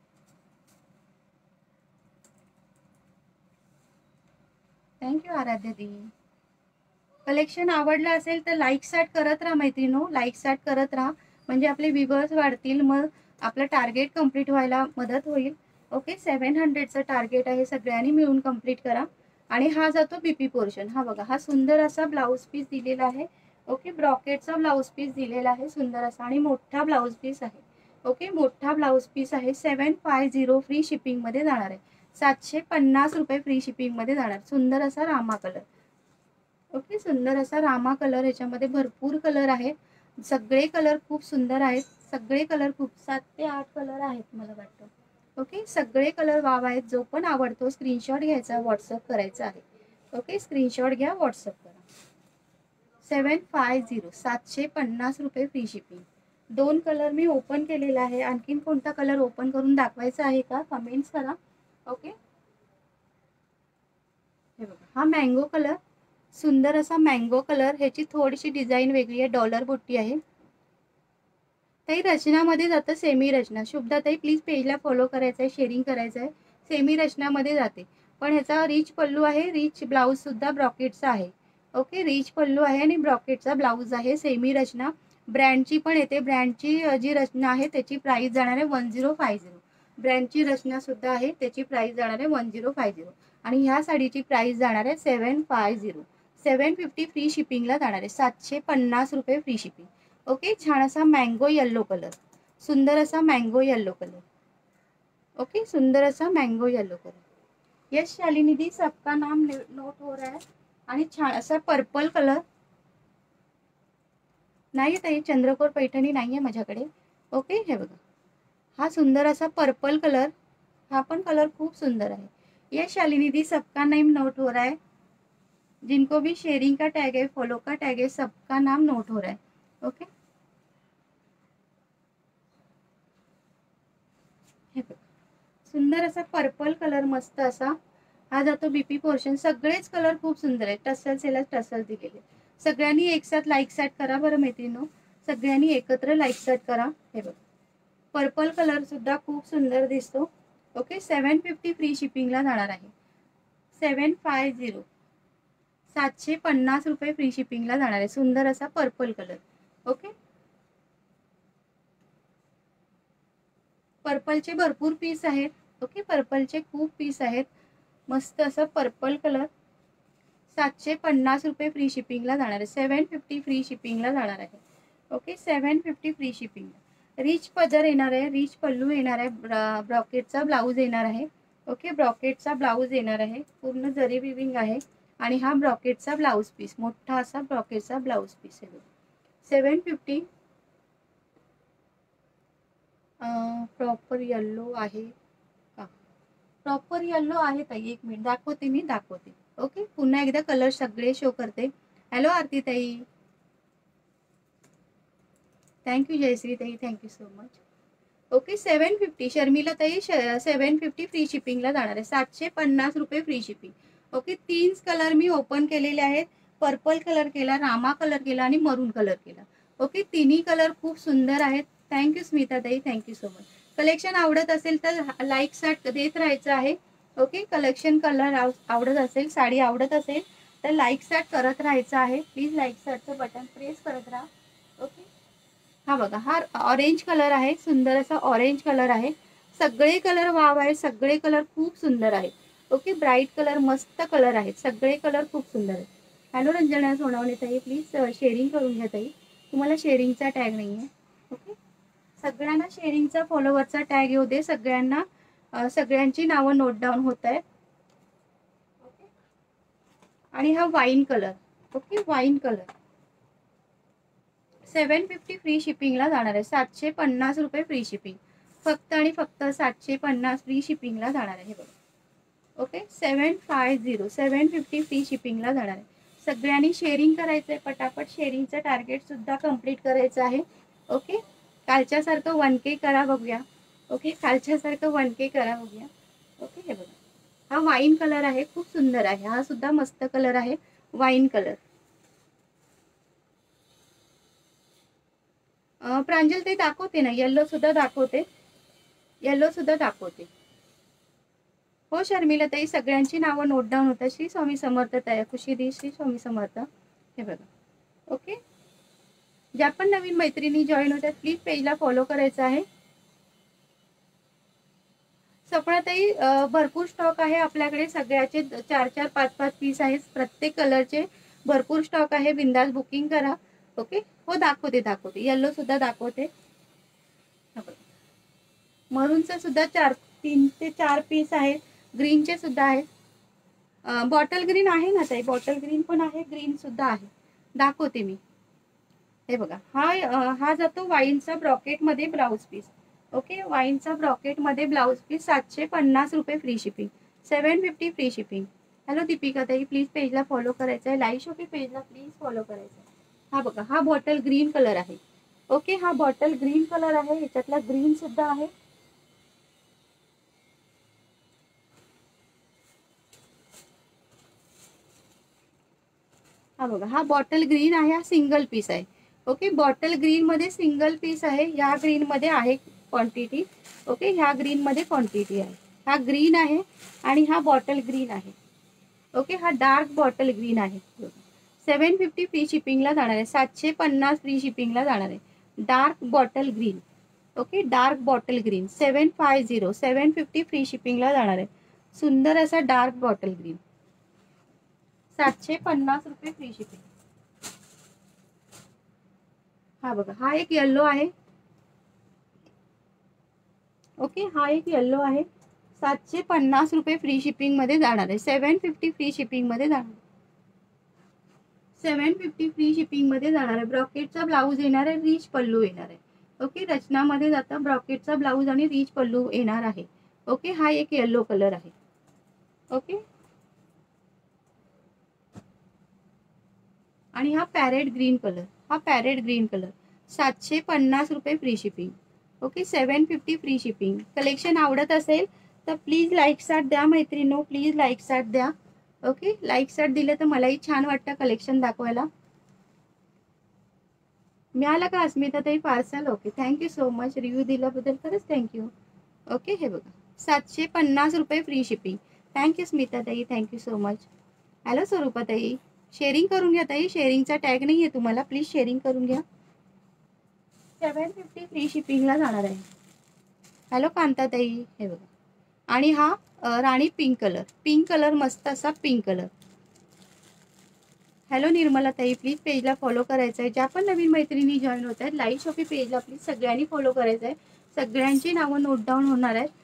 थँक्यू आराध्या दी. कलेक्शन आवडलं असेल तर लाईक स्टार्ट करत राहा मैत्रिणो, लाईक स्टार्ट करत राहा म्हणजे आपले व्ह्यूअर्स वाढतील, मग आपलं टार्गेट कंप्लीट व्हायला मदत होईल. ओके, 700चं टार्गेट आहे, सगळ्यांनी मिळून कंप्लीट करा. आणि हा जातो बीपी पोर्शन. हा बघा, हा सुंदर असा ब्लाऊज पीस दिलेला आहे. ओके, ब्रॉकेटचा ब्लाऊज पीस दिलेला आहे सुंदर असा आणि मोठा ब्लाऊज पीस आहे. ओके, मोठा ब्लाऊज पीस आहे. 750 फ्री शिपिंगमध्ये जाणार आहे, 750 रुपये फ्री शिपिंगमध्ये जाणार. सुंदर असा रामा कलर. ओके, सुंदर असा रामा कलर, ह्याच्यामध्ये भरपूर कलर आहेत, सगळे कलर खूप सुंदर आहेत, सगळे कलर खूप 7 ते 8 कलर आहेत मला वाटतं. ओके, सगळे कलर वाव आहेत. जो पण आवडतो स्क्रीनशॉट घ्यायचा, व्हॉट्सअप करायचा आहे. ओके, स्क्रीनशॉट घ्या, व्हॉट्सअप करा. 750 750 रुपये फ्री शिपिंग. 2 कलर मी ओपन केलेला आहे, आणखीन कोणता कलर ओपन करून दाखवायचा आहे का कमेंट्स करा. ओके, हे बघा, हा मँगो कलर, सुंदर असा मँगो कलर, ह्याची थोडीशी डिझाईन वेगळी आहे, डॉलर बुट्टी आहे. ताई रचनामध्ये जातं, सेमी रचना. शुभदा ताई प्लीज पेजला फॉलो करायचं आहे, शेअरिंग करायचं आहे. सेमी रचनामध्ये जाते, पण ह्याचा रिच पल्लू आहे, रिच ब्लाऊज सुद्धा ब्रॉकेटचा आहे. ओके, रिच पल्लू आहे आणि ब्रॉकेटचा ब्लाऊज आहे. सेमी रचना ब्रँडची पण येते, ब्रँडची जी रचना आहे त्याची प्राइस जाणार आहे 1050. ब्रँडची रचना सुद्धा आहे, त्याची प्राइस जाणार आहे 1050 आणि ह्या साडीची प्राइस जाणार आहे 750. 750 फ्री शिपिंगला जाणार आहे, 750 रुपये फ्री शिपिंग. ओके, छान असा मँगो येल्लो कलर, सुंदर असा मँगो येल्लो कलर. ओके, सुंदर असा mango yellow colour. Yes Shalini di, सबका नाम नोट हो रहा है। आणि छान असा पर्पल कलर नाही ताई, चंद्रकोर पैठणी नाहीये माझ्याकडे। ओके, हे बघा हा सुंदर असा पर्पल कलर, हा पण कलर खूप सुंदर आहे। ये शालिनी दी, सबका नेम नोट हो रहा है। जिनको भी शेयरिंग का टैग है, फॉलो का टैग है, सबका नाम नोट हो रहा है। ओके, हे बघा सुंदर असा पर्पल कलर, मस्त असा हा जातो बीपी पोर्शन। सगळेच कलर खूप सुंदर आहे। टसल्स याला टसल्स दिलेले। सगळ्यांनी एक साथ लाईक सॅट करा बरं मैत्रिणींनो, सगळ्यांनी एकत्र लाईक सॅट करा। हे बघा पर्पल कलर सुद्धा खूप सुंदर दिसतो। ओके, 750 फ्री शिपिंगला जाणार आहे। 750 750 फ्री शिपिंगला जाणार आहे। सुंदर असा पर्पल कलर। ओके, पर्पलचे भरपूर पीस आहेत। ओके, पर्पलचे खूप पीस आहेत। मस्त असा पर्पल कलर, 750 फ्री शिपिंगला जाणार आहे। 750 फ्री शिपिंगला जाणार आहे। Okay, 750 free shipping. रिच पदर येणार आहे, रिच पल्लू येणार आहे, ब्रॉकेटचा ब्लाऊज येणार आहे। ओके, ब्रॉकेटचा ब्लाऊज येणार आहे, पूर्ण जरी विविंग आहे। आणि हा ब्रॉकेटचा ब्लाऊज पीस, मोठा असा ब्रॉकेटचा ब्लाऊज पीस आहे। 750 प्रॉपर येल्लो आहे का? प्रॉपर येल्लो आहे ताई, एक मिनिट दाखवते, मी दाखवते। ओके, पुन्हा एकदा कलर सगळे शो करते। हॅलो आरती ताई, thank you Jayashree tai, thank you so much. Okay, 750 Sharmila tai, 750 free शिपिंगला जाणार आहे। 750 फ्री शिपिंग। ओके, 3 कलर मी ओपन केलेले आहेत। पर्पल कलर केला, रामा कलर केला आणि मरून कलर केला। ओके, तिन्ही कलर खूप सुंदर आहेत। Thank you Smita tai, thank you so much. Collection आवडत असेल तर लाईक सॅट देत राहायचं आहे। ओके, कलेक्शन कलर आवडत असेल, साडी आवडत असेल तर लाईक सॅट करत राहायचं आहे। प्लीज लाईक सॅटचं बटन प्रेस करत राहा। ओके, हा बघा हा ऑरेंज कलर आहे, सुंदर असा ऑरेंज कलर आहे। सगळे कलर वाव आहे, सगळे कलर खूप सुंदर आहेत। ओके, ब्राईट कलर, मस्त कलर आहेत, सगळे कलर खूप सुंदर आहेत। हॅलो रंजना सोनवणे ताई, प्लीज शेअरिंग करून घ्या ताई, तुम्हाला शेअरिंगचा टॅग नाही आहे। ओके, सगळ्यांना शेअरिंगचा फॉलोवरचा टॅग येऊ दे, सगळ्यांना सगळ्यांची नावं नोट डाऊन होत आहेत। ओके, आणि हा wine colour, okay wine colour, 750 free शिपिंगला जाणार आहे। 750 फ्री शिपिंग, फक्त आणि फक्त 750 फ्री शिपिंगला जाणार आहे। बघा ओके, 750 फ्री शिपिंगला जाणार आहे। सगळ्यांनी शेअरिंग करायचं आहे, पटापट शेअरिंगचं टार्गेट सुद्धा कंप्लीट करायचं आहे। ओके, कालच्यासारखं 1K करा बघूया। ओके, कालच्यासारखं 1K करा बघूया। ओके, हे बघा हा वाईन कलर आहे, खूप सुंदर आहे, हा सुद्धा मस्त कलर आहे, वाईन कलर। प्रांजल ते दाखवते ना, येल्लो सुद्धा दाखवते, येल्लो सुद्धा दाखवते। हो शर्मिला ताई, सगळ्यांची नावं नोट डाऊन होतात। श्री स्वामी समर्थ ताई, खुशी दी, श्री स्वामी समर्थ। हे बघा ओके, ज्या पण नवीन मैत्रिणी जॉईन होतात प्लीज पेजला फॉलो करायचं आहे। सपनाताई, भरपूर स्टॉक आहे आपल्याकडे, सगळ्याचे 4-4, 5-5 पीस आहेत, प्रत्येक कलरचे भरपूर स्टॉक आहे, बिंदास बुकिंग करा। ओके, हो दाखवते दाखवते, येल्लो सुद्धा दाखवते। मरूनचे सुद्धा 3 ते 4 पीस आहेत, ग्रीनचे सुद्धा आहेत। बॉटल ग्रीन आहे ना ताई, बॉटल ग्रीन पण आहे, ग्रीन सुद्धा आहे, दाखवते मी। हे बघा हा जातो वाईनचा ब्रॉकेट मध्ये ब्लाउज पीस। ओके, वाईनचा ब्रॉकेट मध्ये blouse piece, 750 free shipping, 750 free shipping. Hello Deepika tai, please पेजला फॉलो करायचं आहे, लाईव्ह शॉपिंग पेजला प्लीज फॉलो करायचं आहे। हा बघा हा बॉटल ग्रीन कलर आहे। ओके, हा बॉटल ग्रीन कलर आहे, ह्याच्यातला ग्रीन सुद्धा आहे। हा बघा हा बॉटल ग्रीन आहे, हा सिंगल पीस आहे। ओके, बॉटल ग्रीन मध्ये सिंगल पीस आहे, ह्या ग्रीन मध्ये आहे क्वांटिटी। ओके, ह्या ग्रीन मध्ये क्वांटिटी आहे, हा ग्रीन आहे आणि हा बॉटल ग्रीन आहे। ओके, हा डार्क बॉटल ग्रीन आहे। 750 फ्री शिपिंगला जाणार आहे, 750 फ्री शिपिंगला जाणार आहे, dark bottle green. Okay, dark bottle green 750 free शिपिंगला जाणार आहे, सुंदर असा dark bottle green, 750 free shipping. हा बघा हा एक येल्लो आहे, ओके, हा एक येल्लो आहे, 750 रुपये फ्री शिपिंगमध्ये जाणार आहे. 750 फ्री शिपिंगमध्ये जाणार, 750 फ्री शिपिंगमध्ये जाणार आहे. ब्रॉकेटचा ब्लाऊज येणार आहे, रिच पल्लू येणार आहे. ओके, रचनामध्ये जातं ब्रॉकेटचा ब्लाऊज आणि रिच पल्लू येणार आहे. ओके, हा एक येल्लो कलर आहे. ओके, आणि हा पॅरेट ग्रीन कलर, हा पॅरेट ग्रीन कलर, 750 रुपये free shipping. Okay, 750 free shipping. Collection आवडत असेल तर प्लीज लाईक साट द्या मैत्रिणींनो, प्लीज लाईक साट द्या. ओके, लाईक साट दिले तर मलाही छान वाटतं कलेक्शन दाखवायला. मिळालं का Asmita tai parcel? Okay, thank you so much, review दिल्याबद्दल खरंच थँक्यू. ओके, हे बघा 750 रुपये free shipping. Thank you Smita tai, thank you so much. Hello Swarupa tai, sharing करून घ्या ताई, शेअरिंगचा टॅग नाही आहे तुम्हाला, प्लीज शेअरिंग करून घ्या. 750 फ्री शिपिंगला जाणार आहे. हॅलो कांता ताई, हे बघा, आणि हा राणी पिंक कलर, पिंक कलर मस्त असा पिंक कलर. हॅलो निर्मला ताई, प्लीज पेजला फॉलो करायचं आहे. ज्या पण नवीन मैत्रिणी जॉईन होत आहेत लाईव्ह शॉपिंग पेजला प्लीज सगळ्यांनी फॉलो करायचं आहे. सगळ्यांची नावं नोट डाऊन होणार आहेत.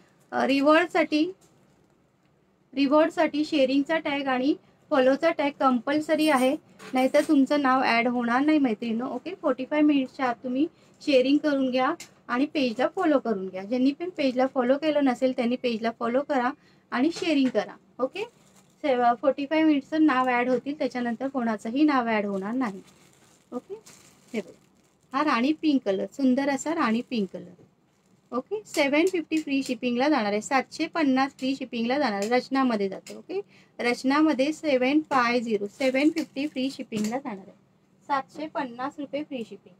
रिवॉर्डसाठी शेअरिंगचा टॅग आणि फॉलोचा टॅग कंपल्सरी आहे, नाहीतर तुमचं नाव ॲड होणार नाही मैत्रिणींनो. ओके, 45 मिनिट्सच्या आत तुम्ही शेअरिंग करून घ्या आणि पेजला फॉलो करून घ्या. ज्यांनी पण पेजला फॉलो केलं नसेल त्यांनी पेजला फॉलो करा आणि शेअरिंग करा. ओके, 45 मिनिट्सचं नाव ॲड होतील, त्याच्यानंतर कोणाचंही नाव ॲड होणार नाही. ओके, हे बघा, हा राणी पिंक कलर, सुंदर असा राणी पिंक कलर. ओके, 750 फ्री शिपिंगला जाणार आहे. 750 फ्री शिपिंगला जाणार आहे, रचनामध्ये जातं. ओके, रचनामध्ये 750 फ्री शिपिंगला जाणार आहे. 750 रुपये फ्री शिपिंग.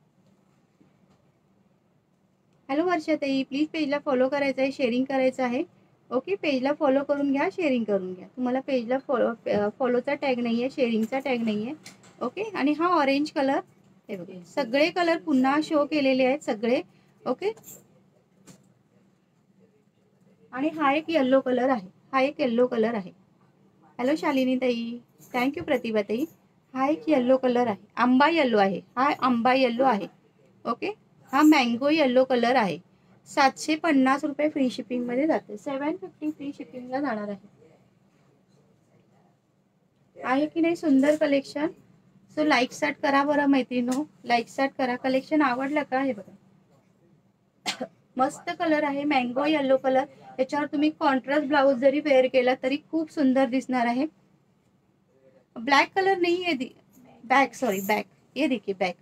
हॅलो वर्षाताई, प्लीज पेजला फॉलो करायचं आहे, शेअरिंग करायचं आहे. ओके, पेजला फॉलो करून घ्या, शेअरिंग करून घ्या. तुम्हाला पेजला फॉलोचा टॅग नाही आहे, शेअरिंगचा टॅग नाही आहे. ओके, आणि हा ऑरेंज कलर, हे बघा सगळे कलर पुन्हा शो केलेले आहेत सगळे. ओके, आणि हा एक येल्लो कलर आहे, हा एक येल्लो कलर आहे. हॅलो शालिनी ताई, थँक्यू प्रतिभा ताई. हा एक येल्लो कलर आहे, आंबा येल्लो आहे, हा आंबा येल्लो आहे. ओके, हा मँगो येल्लो कलर आहे. 750 रुपये फ्री शिपिंगमध्ये जाते. 750 फ्री शिपिंगला जाणार आहे की नाही सुंदर कलेक्शन? सो लाईक स्टार्ट करा बरं मैत्रिणींनो, लाईक स्टार्ट करा. कलेक्शन आवडलं का? हे बघा मस्त कलर आहे, मँगो येल्लो कलर. याच्यावर तुम्ही कॉन्ट्रास्ट ब्लाउज जरी वेअर केला तरी खूप सुंदर दिसणार आहे. ब्लैक कलर नहीं है, बैक सॉरी बैक, ये देखिए बैक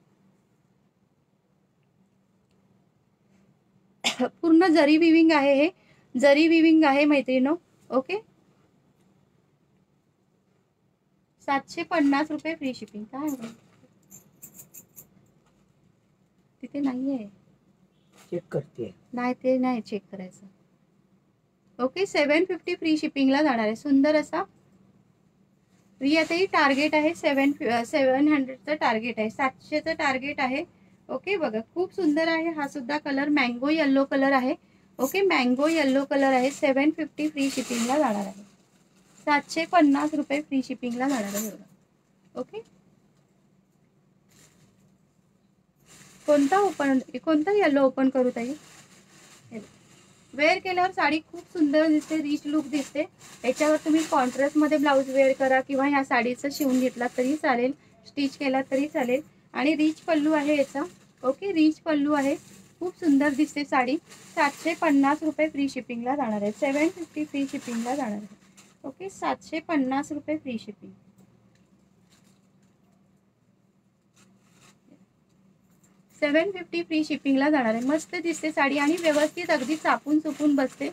पूर्ण जरी विविंग आहे, हे जरी विविंग आहे मैत्रिणींनो. ओके, 750 रुपये फ्री शिपिंग. काय तिथे नाहीये, चेक करते नाही, ते नाही चेक करायचं. ओके, 750 फ्री शिपिंगला जाणार आहे. सुंदर असा रियाताई टार्गेट आहे 700चं टार्गेट आहे, 700चं टार्गेट आहे. ओके, बघा खूप सुंदर आहे. हा सुद्धा कलर मँगो येल्लो कलर आहे. ओके, मँगो येल्लो कलर आहे. 750 फ्री शिपिंगला जाणार आहे. 750 रुपये फ्री शिपिंगला जाणार आहे. ओके, कोणता येल्लो ओपन करू ताई? वेअर केल्यावर साडी खूप सुंदर दिसते, रिच लुक दिसते. याच्यावर तुम्ही कॉन्ट्रास्ट मध्ये ब्लाऊज वेअर करा किंवा ह्या साडीचं शिवून घेतला तरी चालेल, स्टिच केला तरी चालेल. आणि रिच पल्लू आहे याचा. ओके, रिच पल्लू आहे, खूप सुंदर दिसते साडी. 750 रुपये फ्री शिपिंगला जाणार आहे. 750 फ्री शिपिंगला जाणार आहे. ओके, 750 रुपये फ्री शिपिंग. 750 फ्री शिपिंगला जाणार आहे. मस्त दिसते साडी आणि व्यवस्थित अगदी चापून चुपून बसते.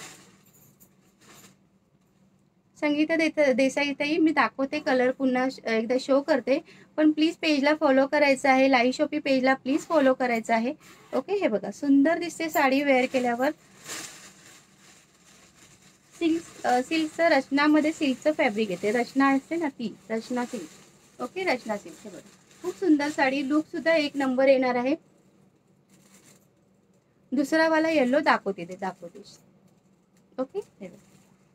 संगीता देसाई ताई, मी दाखवते कलर, पुन्हा एकदा शो करते, पण प्लीज पेजला फॉलो करायचं आहे. लाईव्ह शॉपिंग पेजला प्लीज फॉलो करायचं आहे. ओके, हे बघा सुंदर दिसते साडी वेअर केल्यावर. सिल्कचं रचनामध्ये सिल्कचं फॅब्रिक येते, रचना असते ना ती, Rachna Silk. Okay, Rachna Silk. हे बघा खूप सुंदर साडी, लुक सुद्धा एक नंबर येणार आहे. दुसरा वाला येल्लो दाखवते. ओके, हे बघा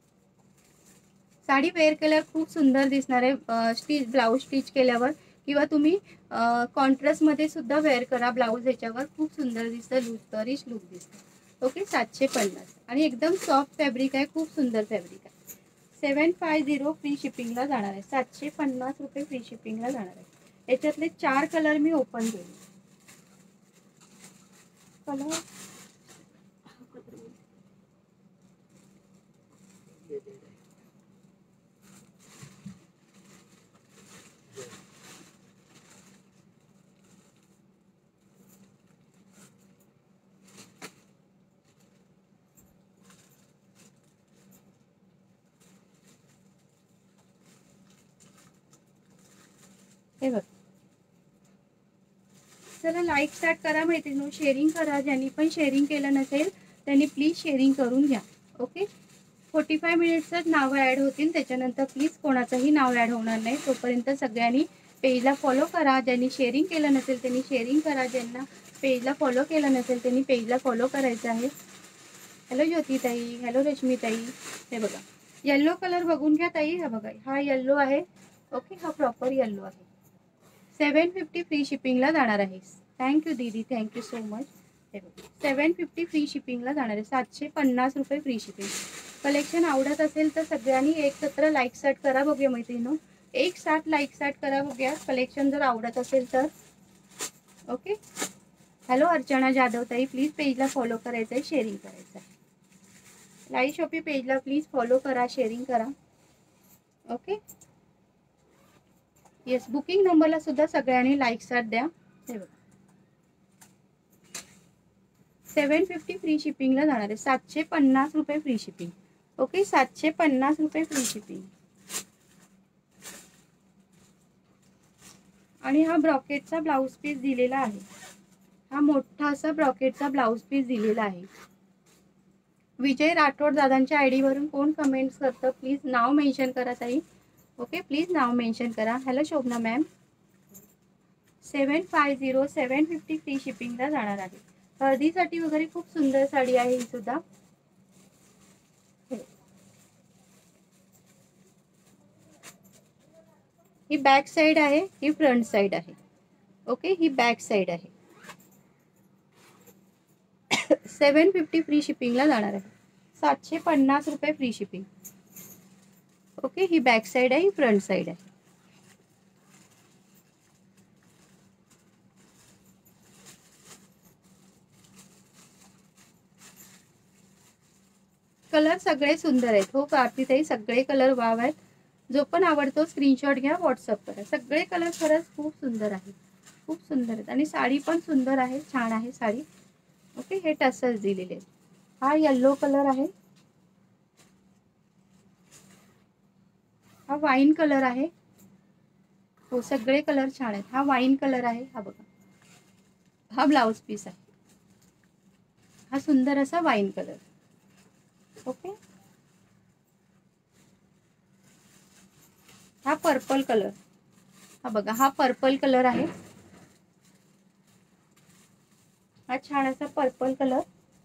साडी वेअर केल्यावर खूप सुंदर दिसणार आहे. ब्लाऊज स्टिच केल्यावर किंवा तुम्ही कॉन्ट्रास्ट मध्ये सुद्धा वेअर करा ब्लाऊज, याच्यावर खूप सुंदर दिसतं, रिच लुक दिसतं. ओके 750 आणि एकदम सॉफ्ट फॅब्रिक आहे, खूप सुंदर फॅब्रिक आहे. 750 फ्री शिपिंगला जाणार आहे. 750 रुपये फ्री शिपिंगला जाणार आहे. याच्यातले 4 कलर मी ओपन केले. कलर हे बघ. चला लाईक स्टार्ट करा मैत्रिणी, शेअरिंग करा. ज्यांनी पण शेअरिंग केलं नसेल त्यांनी प्लीज शेअरिंग करून घ्या. ओके 45 मिनिट्सच नावं ॲड होतील, त्याच्यानंतर प्लीज कोणाचंही नाव ॲड होणार नाही. तोपर्यंत सगळ्यांनी पेजला फॉलो करा. ज्यांनी शेअरिंग केलं नसेल त्यांनी शेअरिंग करा. ज्यांना पेजला फॉलो केलं नसेल त्यांनी पेजला फॉलो करायचं आहे. हॅलो ज्योतिताई, हॅलो रश्मीताई. हे बघा येल्लो कलर बघून घ्या ताई. हा बघा हा येल्लो आहे. ओके हा प्रॉपर येल्लो आहे. 750 फ्री शिपिंगला जाणार आहे. थँक्यू दीदी, थँक्यू सो मच. हे बघा 750 फ्री शिपिंगला जाणार आहे. 750 रुपये फ्री शिपिंग. कलेक्शन आवडत असेल तर सगळ्यांनी एकत्र लाईक स्टार्ट करा. बघूया मैत्रिणी, एक साथ लाईक स्टार्ट करा. बघूया कलेक्शन जर आवडत असेल तर. ओके हॅलो अर्चना जाधव ताई, प्लीज पेजला फॉलो करायचं आहे, शेअरिंग करायचं आहे. लाईव्ह शॉपी पेजला प्लीज फॉलो करा, शेअरिंग करा. ओके येस बुकिंग नंबरला सुद्धा सगळ्यांनी लाईक स्टार्ट द्या. हे बघा 750 फ्री शिपिंगला जाणार आहे. 750 रुपये फ्री शिपिंग. ओके 750 रुपये फ्री शिपिंग. आणि हा ब्रॉकेटचा ब्लाऊज पीस दिलेला आहे. हा मोठा असा ब्रॉकेटचा ब्लाऊज पीस दिलेला आहे. विजय राठोड दादांच्या आयडी वरून कोण कमेंट्स करतं प्लीज नाव मेन्शन करा ताई. ओके प्लीज नाव मेन्शन करा. Hello Shobhana ma'am. 750 750 फ्री शिपिंगला जाणार आहे. हळदीसाठी वगैरे खूप सुंदर साडी आहे ही सुद्धा. ही बॅक साइड आहे, ही फ्रंट साइड आहे. ओके ही बॅक साइड आहे. 750 फ्री शिपिंगला जाणार आहे. 750 रुपये फ्री शिपिंग. ओके ही बॅक साइड आहे, ही फ्रंट साइड आहे. कलर सगळे सुंदर आहेत. हो कार्तिताई सगळे कलर वाव आहेत. जो पण आवडतो स्क्रीनशॉट घ्या, व्हॉट्सअप करा. सगळे कलर खरंच खूप सुंदर आहेत, खूप सुंदर आहेत. आणि साडी पण सुंदर आहे, छान आहे साडी. ओके हे टसल्स दिलेले आहेत. हा येल्लो कलर आहे, हा वाईन कलर आहे. हो सगळे कलर छान आहेत. हा वाईन कलर आहे. हा बघा हा ब्लाउज पीस आहे. हा सुंदर असा वाईन कलर. ओके हा पर्पल कलर. हा बघा हा पर्पल कलर आहे. हा छान असा पर्पल कलर.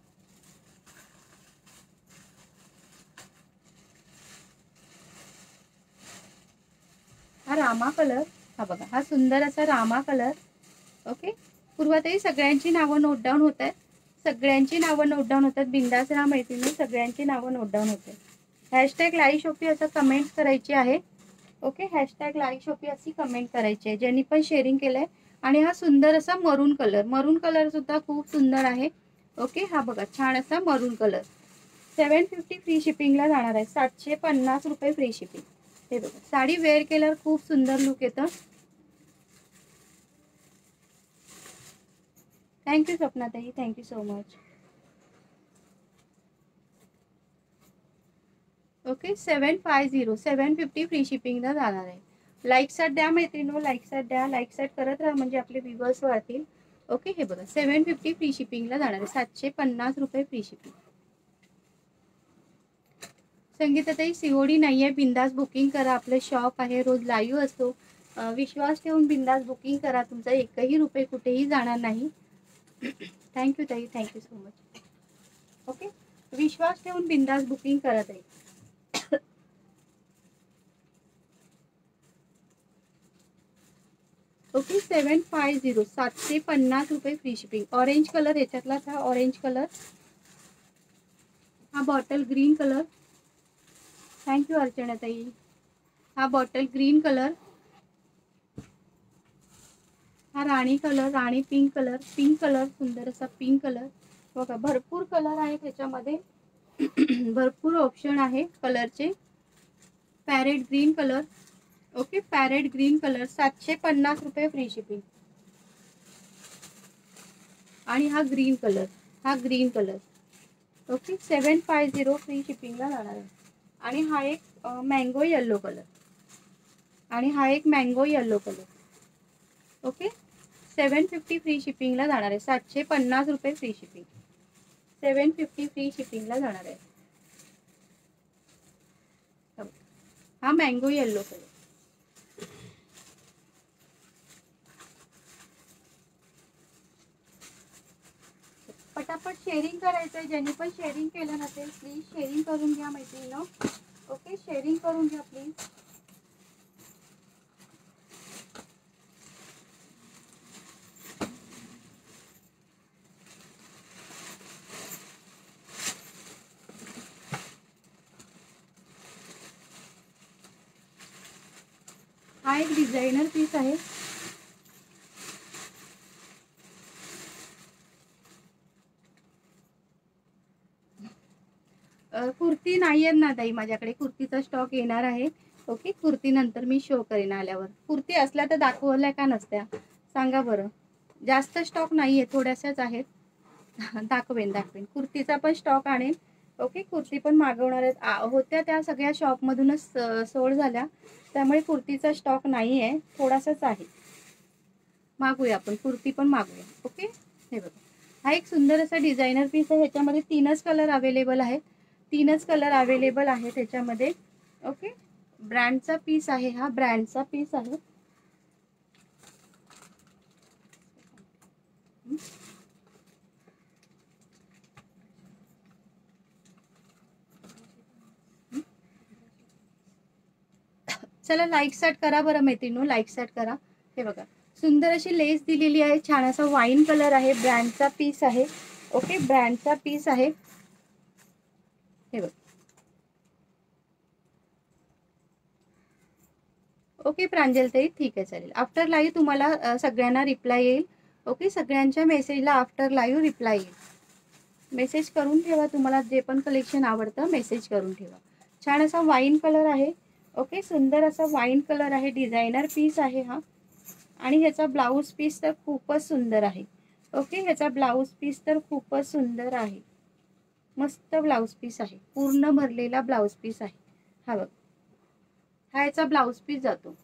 हा रामा कलर. हा बघा हा सुंदर असा रामा कलर. ओके पूर्वाताई सगळ्यांची नावं नोट डाऊन होत आहेत. सगळ्यांची नावं नोट डाऊन होतात. बिंदास राहा मैत्रिणी, सगळ्यांची नावं नोट डाऊन होत आहेत. हॅशटॅग लाईव्ह शॉपी असं कमेंट करायची आहे. ओके हॅशटॅग लाईव्ह शॉपी अशी कमेंट करायची आहे ज्यांनी पण शेअरिंग केलंय. आणि हा सुंदर असा मरून कलर, मरून कलर सुद्धा खूप सुंदर आहे. ओके हा बघा छान असा मरून कलर. 750 फ्री शिपिंगला जाणार आहे. 750 रुपये फ्री शिपिंग. हे बघा साडी वेअर केल्यावर खूप सुंदर लुक येतं. थँक्यू स्वप्नाताई, thank you so much. Okay 750 750 free शिपिंगला जाणार आहे. लाईक साट द्या मैत्रिणी, लाईक साट द्या. लाईक साट करत राहा म्हणजे आपले व्ह्यूअर्स वाढतील. ओके हे बघा 750 फ्री शिपिंगला जाणार आहे. 750 रुपये फ्री शिपिंग. संगीताताई सीओडी नाही आहे, बिंदास बुकिंग करा. आपलं शॉप आहे, रोज लाईव्ह असतो. विश्वास ठेवून बिंदास बुकिंग करा. तुमचा एकही रुपये कुठेही जाणार नाही. थँक्यू ताई, थँक्यू सो मच. ओके विश्वास ठेवून बिंदास बुकिंग करा ताई. ओके 750 750 रुपये फ्री शिपिंग. ऑरेंज कलर ह्याच्यातला था orange colour. Bottle green colour, thank you Archana ताई. हा बॉटल ग्रीन कलर, हा राणी कलर, राणी पिंक कलर, पिंक कलर, सुंदर असा पिंक कलर बघा. भरपूर कलर आहे त्याच्यामध्ये, भरपूर ऑप्शन आहे कलरचे. Parrot green colour, okay parrot green colour 750 रुपये फ्री शिपिंग. आणि हा ग्रीन कलर, हा ग्रीन कलर ओके 750 फ्री शिपिंगला जाणार आहे. आणि हा एक मँगो येल्लो कलर, आणि हा एक mango yellow colour okay 750 free शिपिंगला जाणार आहे. 750 रुपये फ्री शिपिंग, 750 फ्री शिपिंगला जाणार आहे. हा मँगो येल्लो कलर. पटापट शेअरिंग करायचं आहे. ज्यांनी पण शेअरिंग केलं नसेल प्लीज शेअरिंग करून घ्या मैत्रिणींनो. ओके शेअरिंग करून घ्या प्लीज. हा एक डिझायनर पीस आहे. कुर्ती नाही आहेत ना ताई माझ्याकडे, कुर्तीचा स्टॉक येणार आहे. ओके कुर्ती नंतर मी शो करेन आल्यावर. कुर्ती असल्या तर दाखवल्या का नसत्या सांगा बरं. जास्त स्टॉक नाही आहे, थोड्याशाच आहेत. दाखवेन कुर्तीचा पण स्टॉक आणेन. ओके कुर्ती पण मागवणार आहेत. होत्या त्या सगळ्या शॉपमधूनच सोल्ड झाल्या, त्यामुळे कुर्तीचा स्टॉक नाही आहे, थोडासाच आहे. मागूया आपण कुर्ती पण मागूया. ओके हे बघा हा एक सुंदर असा डिझायनर पीस आहे. ह्याच्यामध्ये 3च कलर अवेलेबल आहेत, 3च कलर अवेलेबल आहे त्याच्यामध्ये. ओके ब्रँडचा पीस आहे, हा ब्रँडचा पीस आहे. चला लाईक स्टार्ट करा बरं मैत्रिणींनो, लाईक स्टार्ट करा. हे बघा सुंदर अशी लेस दिलेली आहे, छान असा वाईन कलर आहे, ब्रँडचा पीस आहे. ओके ब्रँडचा पीस आहे. हे बघ ओके प्रांजल ताई ठीक आहे चालेल. आफ्टर लाईव्ह तुम्हाला सगळ्यांना रिप्लाय येईल. ओके सगळ्यांच्या मेसेजला आफ्टर लाईव्ह रिप्लाय येईल. मेसेज करून ठेवा, तुम्हाला जे पण कलेक्शन आवडतं मेसेज करून ठेवा. छान असा वाईन कलर आहे. ओके सुंदर असा वाईन कलर आहे, डिझायनर पीस आहे हा. आणि ह्याचा ब्लाऊज पीस तर खूपच सुंदर आहे. ओके ह्याचा ब्लाऊज पीस तर खूपच सुंदर आहे, मस्त ब्लाऊज पीस आहे, पूर्ण भरलेला ब्लाऊज पीस आहे. हा बघ हा याचा ब्लाऊज पीस जातो.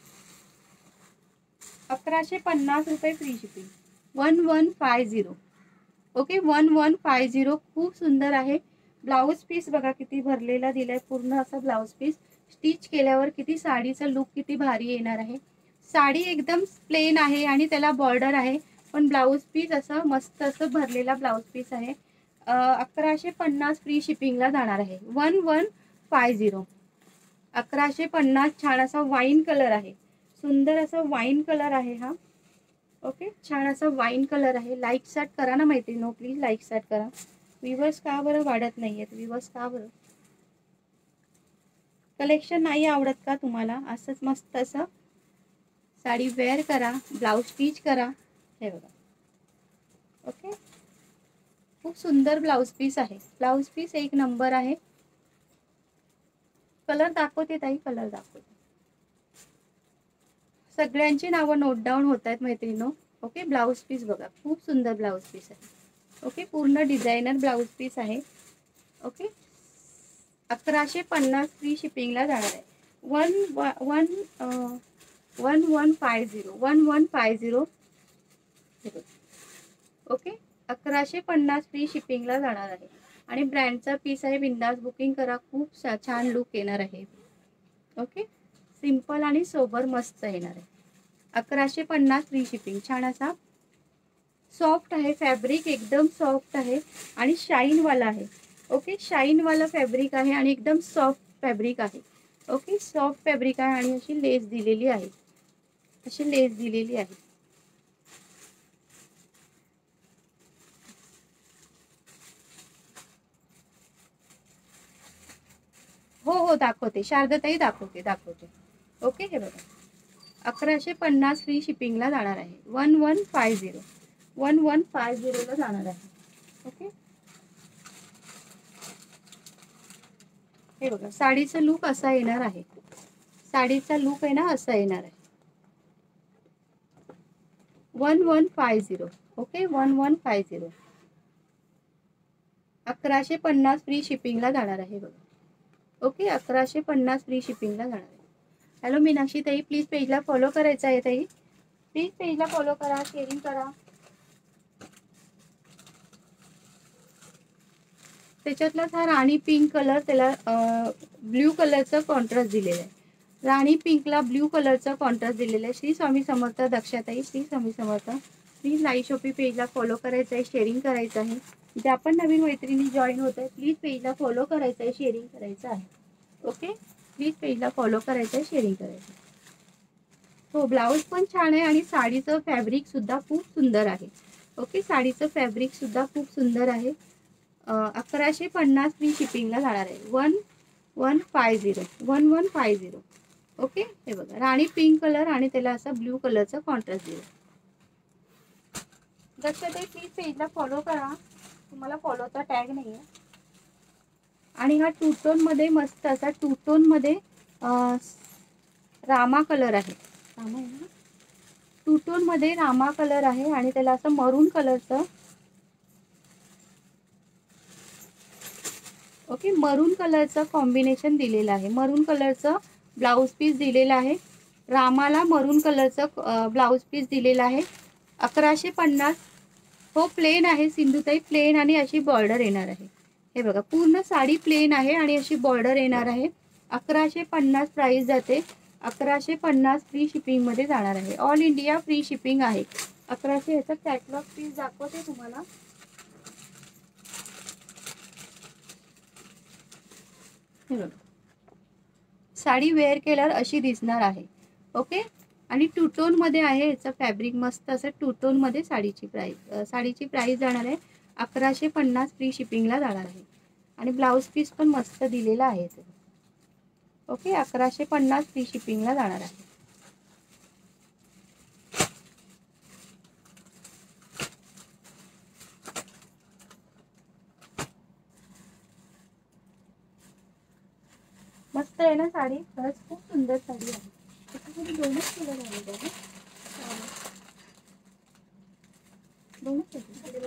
1150 रुपये फ्री शिपिंग, 1150. ओके 1150 खूप सुंदर आहे. ब्लाऊज पीस बघा किती भरलेला दिलाय, पूर्ण असा ब्लाऊज पीस. स्टिच केल्यावर किती साडीचा लुक किती भारी येणार आहे. साडी एकदम प्लेन आहे आणि त्याला बॉर्डर आहे, पण ब्लाऊज पीस असं मस्त असं भरलेला ब्लाऊज पीस आहे. 1150 फ्री शिपिंगला जाणार आहे. 1150, 1150. छान असा वाईन कलर आहे, सुंदर असा वाईन कलर आहे हा. ओके छान असा वाईन कलर आहे. लाईक स्टार्ट करा ना मैत्रिणींनो, प्लीज लाईक स्टार्ट करा. व्ह्यूवर्स का बरं वाढत नाही आहेत, व्ह्यूवर्स का बरं? कलेक्शन नाही आवडत का तुम्हाला? असंच मस्त असं साडी वेअर करा, ब्लाऊज स्टिच करा. हे बघा ओके खूप सुंदर ब्लाऊज पीस आहे, ब्लाऊज पीस एक नंबर आहे. कलर दाखवते ताई, कलर दाखवते. सगळ्यांची नावं नोट डाऊन होत आहेत मैत्रिणींनो. ओके ब्लाऊज पीस बघा खूप सुंदर ब्लाऊज पीस आहे. ओके पूर्ण डिझायनर ब्लाऊज पीस आहे. ओके 1150 फ्री शिपिंगला जाणार आहे. 1150 ओके 1150 फ्री शिपिंगला जाणार आहे. आणि ब्रँडचा पीस आहे, बिंदास बुकिंग करा, खूप छान लुक येणार आहे. ओके सिंपल आणि सोबर मस्त येणार आहे. 1150 फ्री शिपिंग. छान असा सॉफ्ट आहे फॅब्रिक, एकदम सॉफ्ट आहे आणि शाईनवाला आहे. ओके शाईनवाला फॅब्रिक आहे आणि एकदम सॉफ्ट फॅब्रिक आहे. ओके सॉफ्ट फॅब्रिक आहे आणि अशी लेस दिलेली आहे, अशी लेस दिलेली आहे. हो दाखवते, शारदाताई दाखवते. ओके, हे बघा 1150 फ्री शिपिंगला जाणार आहे. 1150 ला जाणार आहे. ओके, हे बघा साडीचा लुक असा येणार आहे. साडीचा लुक आहे ना असा येणार आहे. 1150. ओके, 1150. 1150 फ्री शिपिंगला जाणार आहे बघा. ओके, 1150 फ्री शिपिंगला जाणार आहे. हॅलो मीनाक्षी ताई, प्लीज पेजला फॉलो करायचं आहे ताई. प्लीज पेजला फॉलो करा, शेअरिंग करा. त्याच्यातलाच हा राणी पिंक कलर, त्याला ब्ल्यू कलरचं कॉन्ट्रास्ट दिलेलं आहे. राणी पिंकला ब्ल्यू कलरचं कॉन्ट्रास्ट दिलेलं आहे. श्री स्वामी समर्थ दक्षाताई, Shri Swami Samarth. Please live shopping पेजला फॉलो करायचं आहे, शेअरिंग करायचं आहे. जे आपण नवीन मैत्रिणी जॉईन होत आहे प्लीज पेजला फॉलो करायचं आहे, शेअरिंग करायचं आहे. ओके, प्लीज पेजला फॉलो करायचं आहे, शेअरिंग करायचं आहे. हो, ब्लाऊज पण छान आहे आणि साडीचं फॅब्रिक सुद्धा खूप सुंदर आहे. ओके, साडीचं फॅब्रिक सुद्धा खूप सुंदर आहे. 1150 फ्री शिपिंगला जाणार आहे. 1150. ओके, हे बघा राणी पिंक कलर आणि त्याला असा ब्ल्यू कलरचा कॉन्ट्रास्ट दिला. जसं ते प्लीज पेजला फॉलो करा, तुम्हाला फॉलोचा टॅग नाही आहे. आणि हा टू टोन मध्ये मस्त असा टू टोन मध्ये रामा कलर आहे. रामा आहे ना, टू टोन मध्ये रामा कलर आहे आणि त्याला असं मरून कलरचं, ओके, मरून कलरचं कॉम्बिनेशन दिलेलं आहे. मरून कलरचं ब्लाऊज पीस दिलेलं आहे. रामाला मरून कलरचं ब्लाऊज पीस दिलेलं आहे. 1150. हो, प्लेन आहे सिंधुताई, प्लेन आणि अशी बॉर्डर येणार आहे. हे बघा पूर्ण साडी प्लेन आहे आणि अशी बॉर्डर येणार आहे. 1150 प्राइस जाते. 1150 फ्री शिपिंग मध्ये जाणार आहे. ऑल इंडिया फ्री शिपिंग आहे. 1100 याचा कॅटलॉग पीस दाखवते तुम्हाला. साडी वेअर केल्यावर अशी दिसणार आहे. ओके, आणि टू टोन मध्ये आहे. याचं फॅब्रिक मस्त असं टू टोन मध्ये साडीची प्राइस जाणार आहे. 1150 फ्री शिपिंगला जाणार आहे. आणि ब्लाऊज पीस पण मस्त दिलेला आहे. ओके, 1150 फ्री शिपिंगला जाणार आहे. मस्त आहे ना साडी, खरंच खूप सुंदर साडी आहे. त्याच्यामध्ये दोनच कलर आलेले आहे. दोनच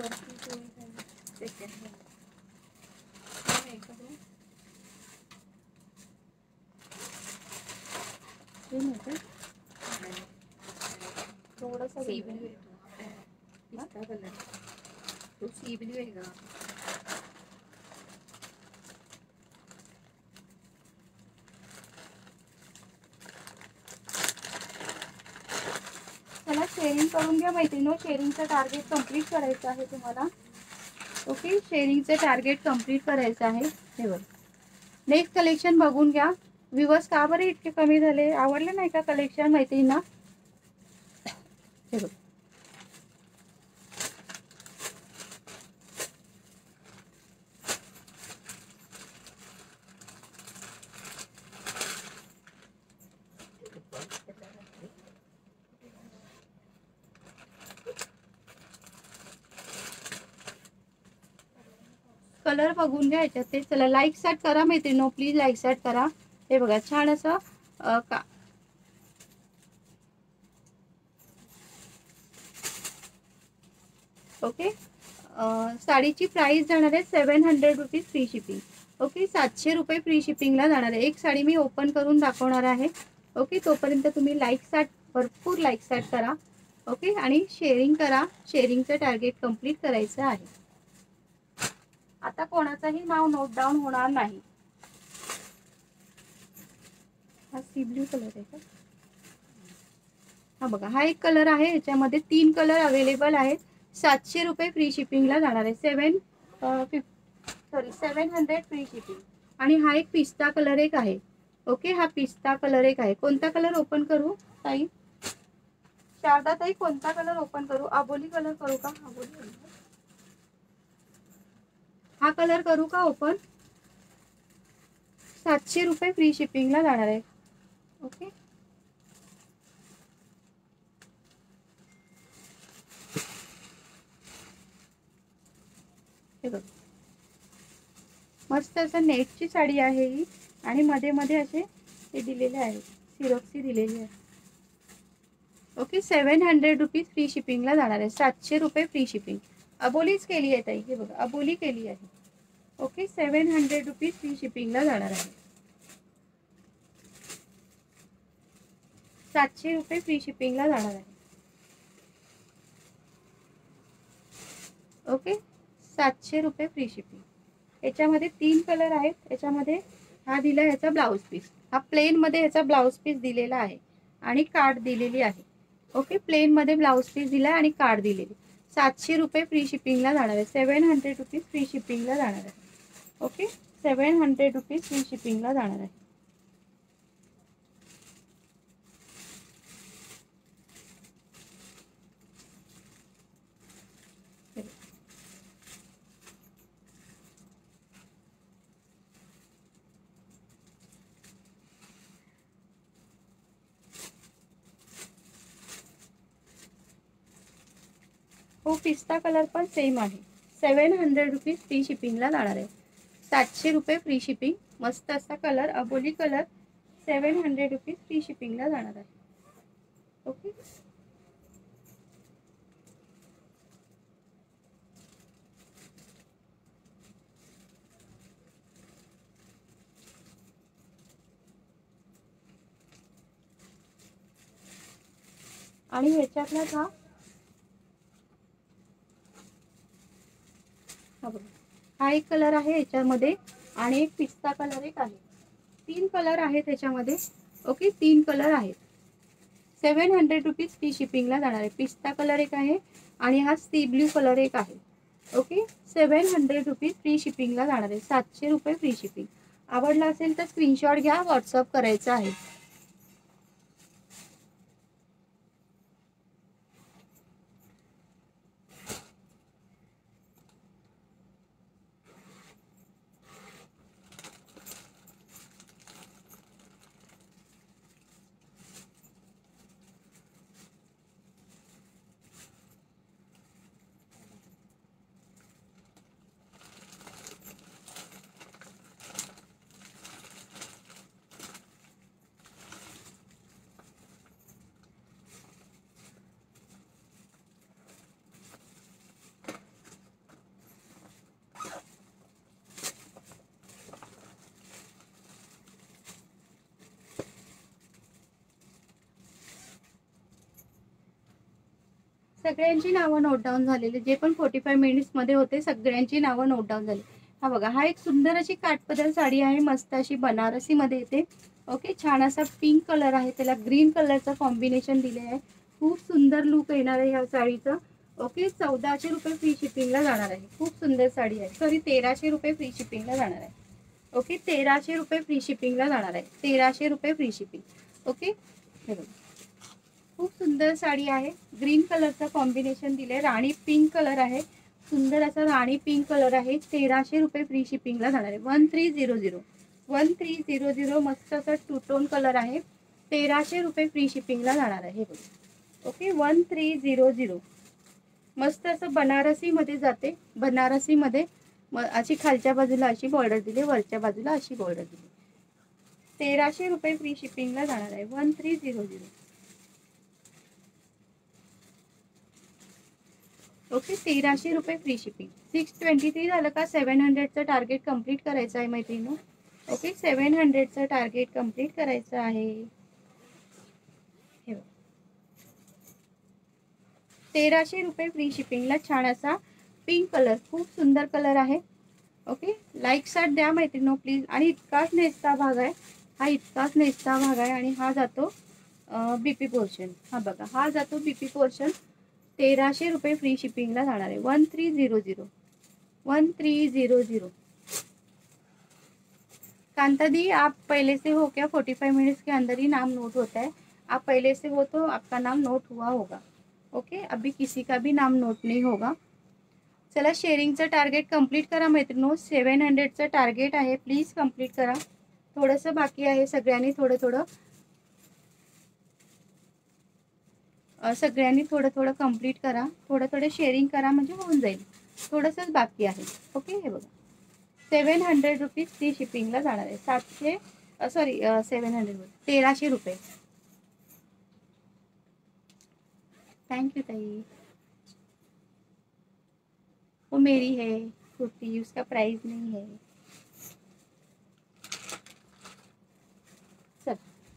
थोडासा सी ब्लू कलर, तो सी ब्लू आहे का? चला शेअरिंग करून घ्या मैत्रिणी. शेअरिंगचं टार्गेट कंप्लीट करायचं आहे तुम्हाला. ओके, शेअरिंगचं टार्गेट कंप्लीट करायचं आहे. हे बघ, नेक्स्ट कलेक्शन बघून घ्या. व्ह्यूअर्स का बरे इतके कमी झाले? आवडले नाही का कलेक्शन मैत्रिणींना? हे बघ, कलर बघून घ्या याच्यात ते. चला लाईक स्टार्ट करा मैत्रिणी, प्लीज लाईक स्टार्ट करा. हे बघा छान असं का ओके, साडीची प्राइस जाणार आहे 700 रुपीज फ्री शिपिंग. ओके, 700 रुपये फ्री शिपिंगला जाणार आहे. एक साडी मी ओपन करून दाखवणार आहे. ओके, तोपर्यंत तुम्ही लाईक स्टार्ट, भरपूर लाईक स्टार्ट करा. ओके, आणि शेअरिंग करा. शेअरिंगचं टार्गेट कंप्लीट करायचं आहे. आता कोणाचंही नाव नोट डाऊन होणार नाही. हा सी ब्ल्यू कलर आहे का? हा बघा, हा एक कलर आहे. याच्यामध्ये 3 कलर अवेलेबल आहेत. 700 रुपये फ्री शिपिंगला जाणार आहे. 700 फ्री शिपिंग. आणि हा एक पिस्ता कलर एक आहे. ओके, हा पिस्ता कलर एक आहे. कोणता कलर ओपन करू ताई? शारदा ताई, कोणता कलर ओपन करू? आबोली कलर करू का? आबोली, हा कलर करू का ओपन? 700 रुपये फ्री शिपिंगला जाणार आहे. ओके, हे बघ, मस्त असं नेटची साडी आहे ही आणि मध्ये मध्ये असे हे दिलेले आहे, सिरोक्सी दिलेली आहे. ओके, 700 रुपीज फ्री शिपिंगला जाणार आहे. 700 रुपये फ्री शिपिंग. अबोलीच केली आहे ताई, हे बघा अबोली केली आहे. ओके, 700 रुपीज फ्री शिपिंगला जाणार आहे. 700 रुपये फ्री शिपिंगला जाणार आहे. ओके, 700 रुपये फ्री शिपिंग. याच्यामध्ये 3 कलर आहेत. याच्यामध्ये हा दिला ह्याचा ब्लाऊज पीस, हा प्लेन मध्ये ह्याचा ब्लाऊज पीस दिलेला आहे आणि कार्ड दिलेली आहे. ओके, प्लेन मध्ये ब्लाऊज पीस दिला आणि कार्ड दिलेली. 700 रुपये फ्री शिपिंगला जाणार आहे. 700 रुपीज फ्री शिपिंगला जाणार आहे. ओके, 700 रुपीज फ्री शिपिंगला जाणार आहे. हो, पिस्ता कलर पण सेम आहे. 700 रुपीज फ्री शिपिंगला जाणार आहे. 700 रुपये फ्री शिपिंग. मस्त असा कलर, अबोली कलर, 700 रुपीज फ्री शिपिंगला जाणार आहे. ओके, आणि ह्याच्यातलाच हा एक कलर आहे ह्याच्यामध्ये आणि एक पिस्ता कलर एक आहे. 3 कलर आहेत ह्याच्यामध्ये. ओके, 3 कलर आहेत. 700 रुपीज फ्री शिपिंगला जाणार आहे. पिस्ता कलर एक आहे आणि हा सी ब्ल्यू कलर एक आहे. ओके, 700 रुपीज फ्री शिपिंगला जाणार आहे. 700 रुपये फ्री शिपिंग. आवडला असेल तर स्क्रीनशॉट घ्या, व्हॉट्सअप करायचं आहे. सगळ्यांची नावं नोट डाऊन झालेली, जे पण 45 मिनिट्समध्ये होते सगळ्यांची नावं नोट डाऊन झाली. हा बघा, हा एक सुंदर अशी काठपदर साडी आहे, मस्त अशी बनारसीमध्ये येते. ओके, छान असा पिंक कलर आहे, त्याला ग्रीन कलरचं कॉम्बिनेशन दिले आहे. खूप सुंदर लुक येणार आहे ह्या साडीचं. ओके, 1400 रुपये फ्री शिपिंगला जाणार आहे. खूप सुंदर साडी आहे. सॉरी, 1300 रुपये फ्री शिपिंगला जाणार आहे. ओके, 1300 रुपये फ्री शिपिंगला जाणार आहे. 1300 रुपये फ्री शिपिंग. ओके, हे बघा, खूप सुंदर साडी आहे. ग्रीन कलरचं कॉम्बिनेशन दिले, राणी पिंक कलर आहे, सुंदर असा राणी पिंक कलर आहे. 1300 रुपये फ्री शिपिंगला जाणार आहे. 1300 1300 मस्त असा 2 टोन कलर आहे. 1300 रुपये फ्री शिपिंगला जाणार आहे. हे बघा, ओके, 1300 मस्त असं बनारसीमध्ये जाते. बनारसीमध्ये अशी खालच्या बाजूला अशी बॉर्डर दिली, वरच्या बाजूला अशी बॉर्डर दिली. 1300 रुपये फ्री शिपिंगला जाणार आहे. 1300. ओके, 1300 रुपये फ्री शिपिंग. 623 झालं का 700चं टार्गेट कंप्लीट करायचं आहे मैत्रिणी. ओके, 700चं टार्गेट कंप्लीट करायचं आहे. 1300 रुपये फ्री शिपिंगला छान असा पिंक कलर, खूप सुंदर कलर आहे. ओके, लाईक साथ द्या मैत्रिणी प्लीज. आणि इतकाच नेसता भाग आहे, हा इतकाच नेसता भाग आहे आणि हा जातो बीपी पोर्शन. हा बघा, हा जातो बीपी पोर्शन. 1300 रुपये फ्री शिपिंगला जाणार आहे. 1300 1300. कांता दी, आप पहले से हो क्या? 45 मिनट्स के अंदर ही नाम नोट होता है. आप पहले से हो तो आपका नाम नोट हुआ होगा. ओके, अभी किसी का भी नाम नोट नहीं होगा. चला, शेअरिंगचं टार्गेट कंप्लीट करा मैत्रिणो. 700चं टार्गेट आहे, प्लीज कंप्लीट करा. थोडंसं बाकी आहे, सगळ्यांनी थोडं थोडं सगळ्यांनी थोडं थोडं कंप्लीट करा, थोडं थोडं शेअरिंग करा, म्हणजे होऊन जाईल. थोडंसंच बाकी आहे. ओके, हे बघा 700 रुपीज फ्री शिपिंगला जाणार आहे. 700 सॉरी 700 1300 रुपये. थैंक यू ताई. वो मेरी है कुर्ती, उसका प्राइस नहीं है. सब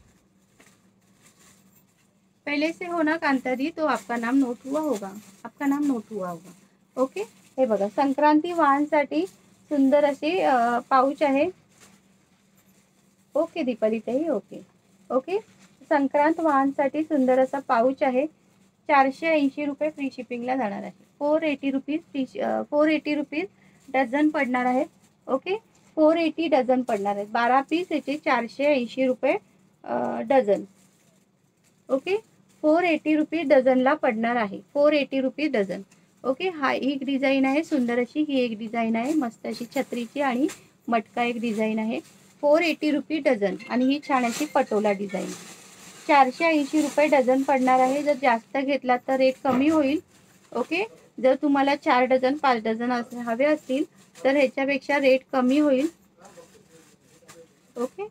पहले से हो ना कांता दी, तो आपका नाम नोट हुआ होगा, आपका नाम नोट हुआ होगा. ओके, हे बघा संक्रांती वाहनसाठी सुंदर असे पाऊच आहे. ओके दीपाली ताई, ओके ओके. संक्रांत वाहनसाठी सुंदर असा पाऊच आहे. 480 रुपये फ्री शिपिंगला जाणार आहे. 480 रुपीज फ्री 480 रुपीज डझन पडणार आहे. ओके, 480 डझन पडणार आहेत. 12 पीस याचे 480 रुपये डझन. ओके, 480 रुपीज डझनला पडणार आहे. 480 रुपीज डझन. ओके, हा एक डिझाईन आहे सुंदर अशी, ही एक डिझाईन आहे मस्त अशी छत्रीची आणि मटका एक डिझाईन आहे. 480 रुपये डझन. आणि ही छान अशी पटोला डिझाईन 480 रुपये डझन पडणार आहे. जर जास्त घेतला तर रेट कमी होईल. ओके, जर तुम्हाला 4 डझन 5 डझन हवे असतील तर ह्याच्यापेक्षा रेट कमी होईल. ओके,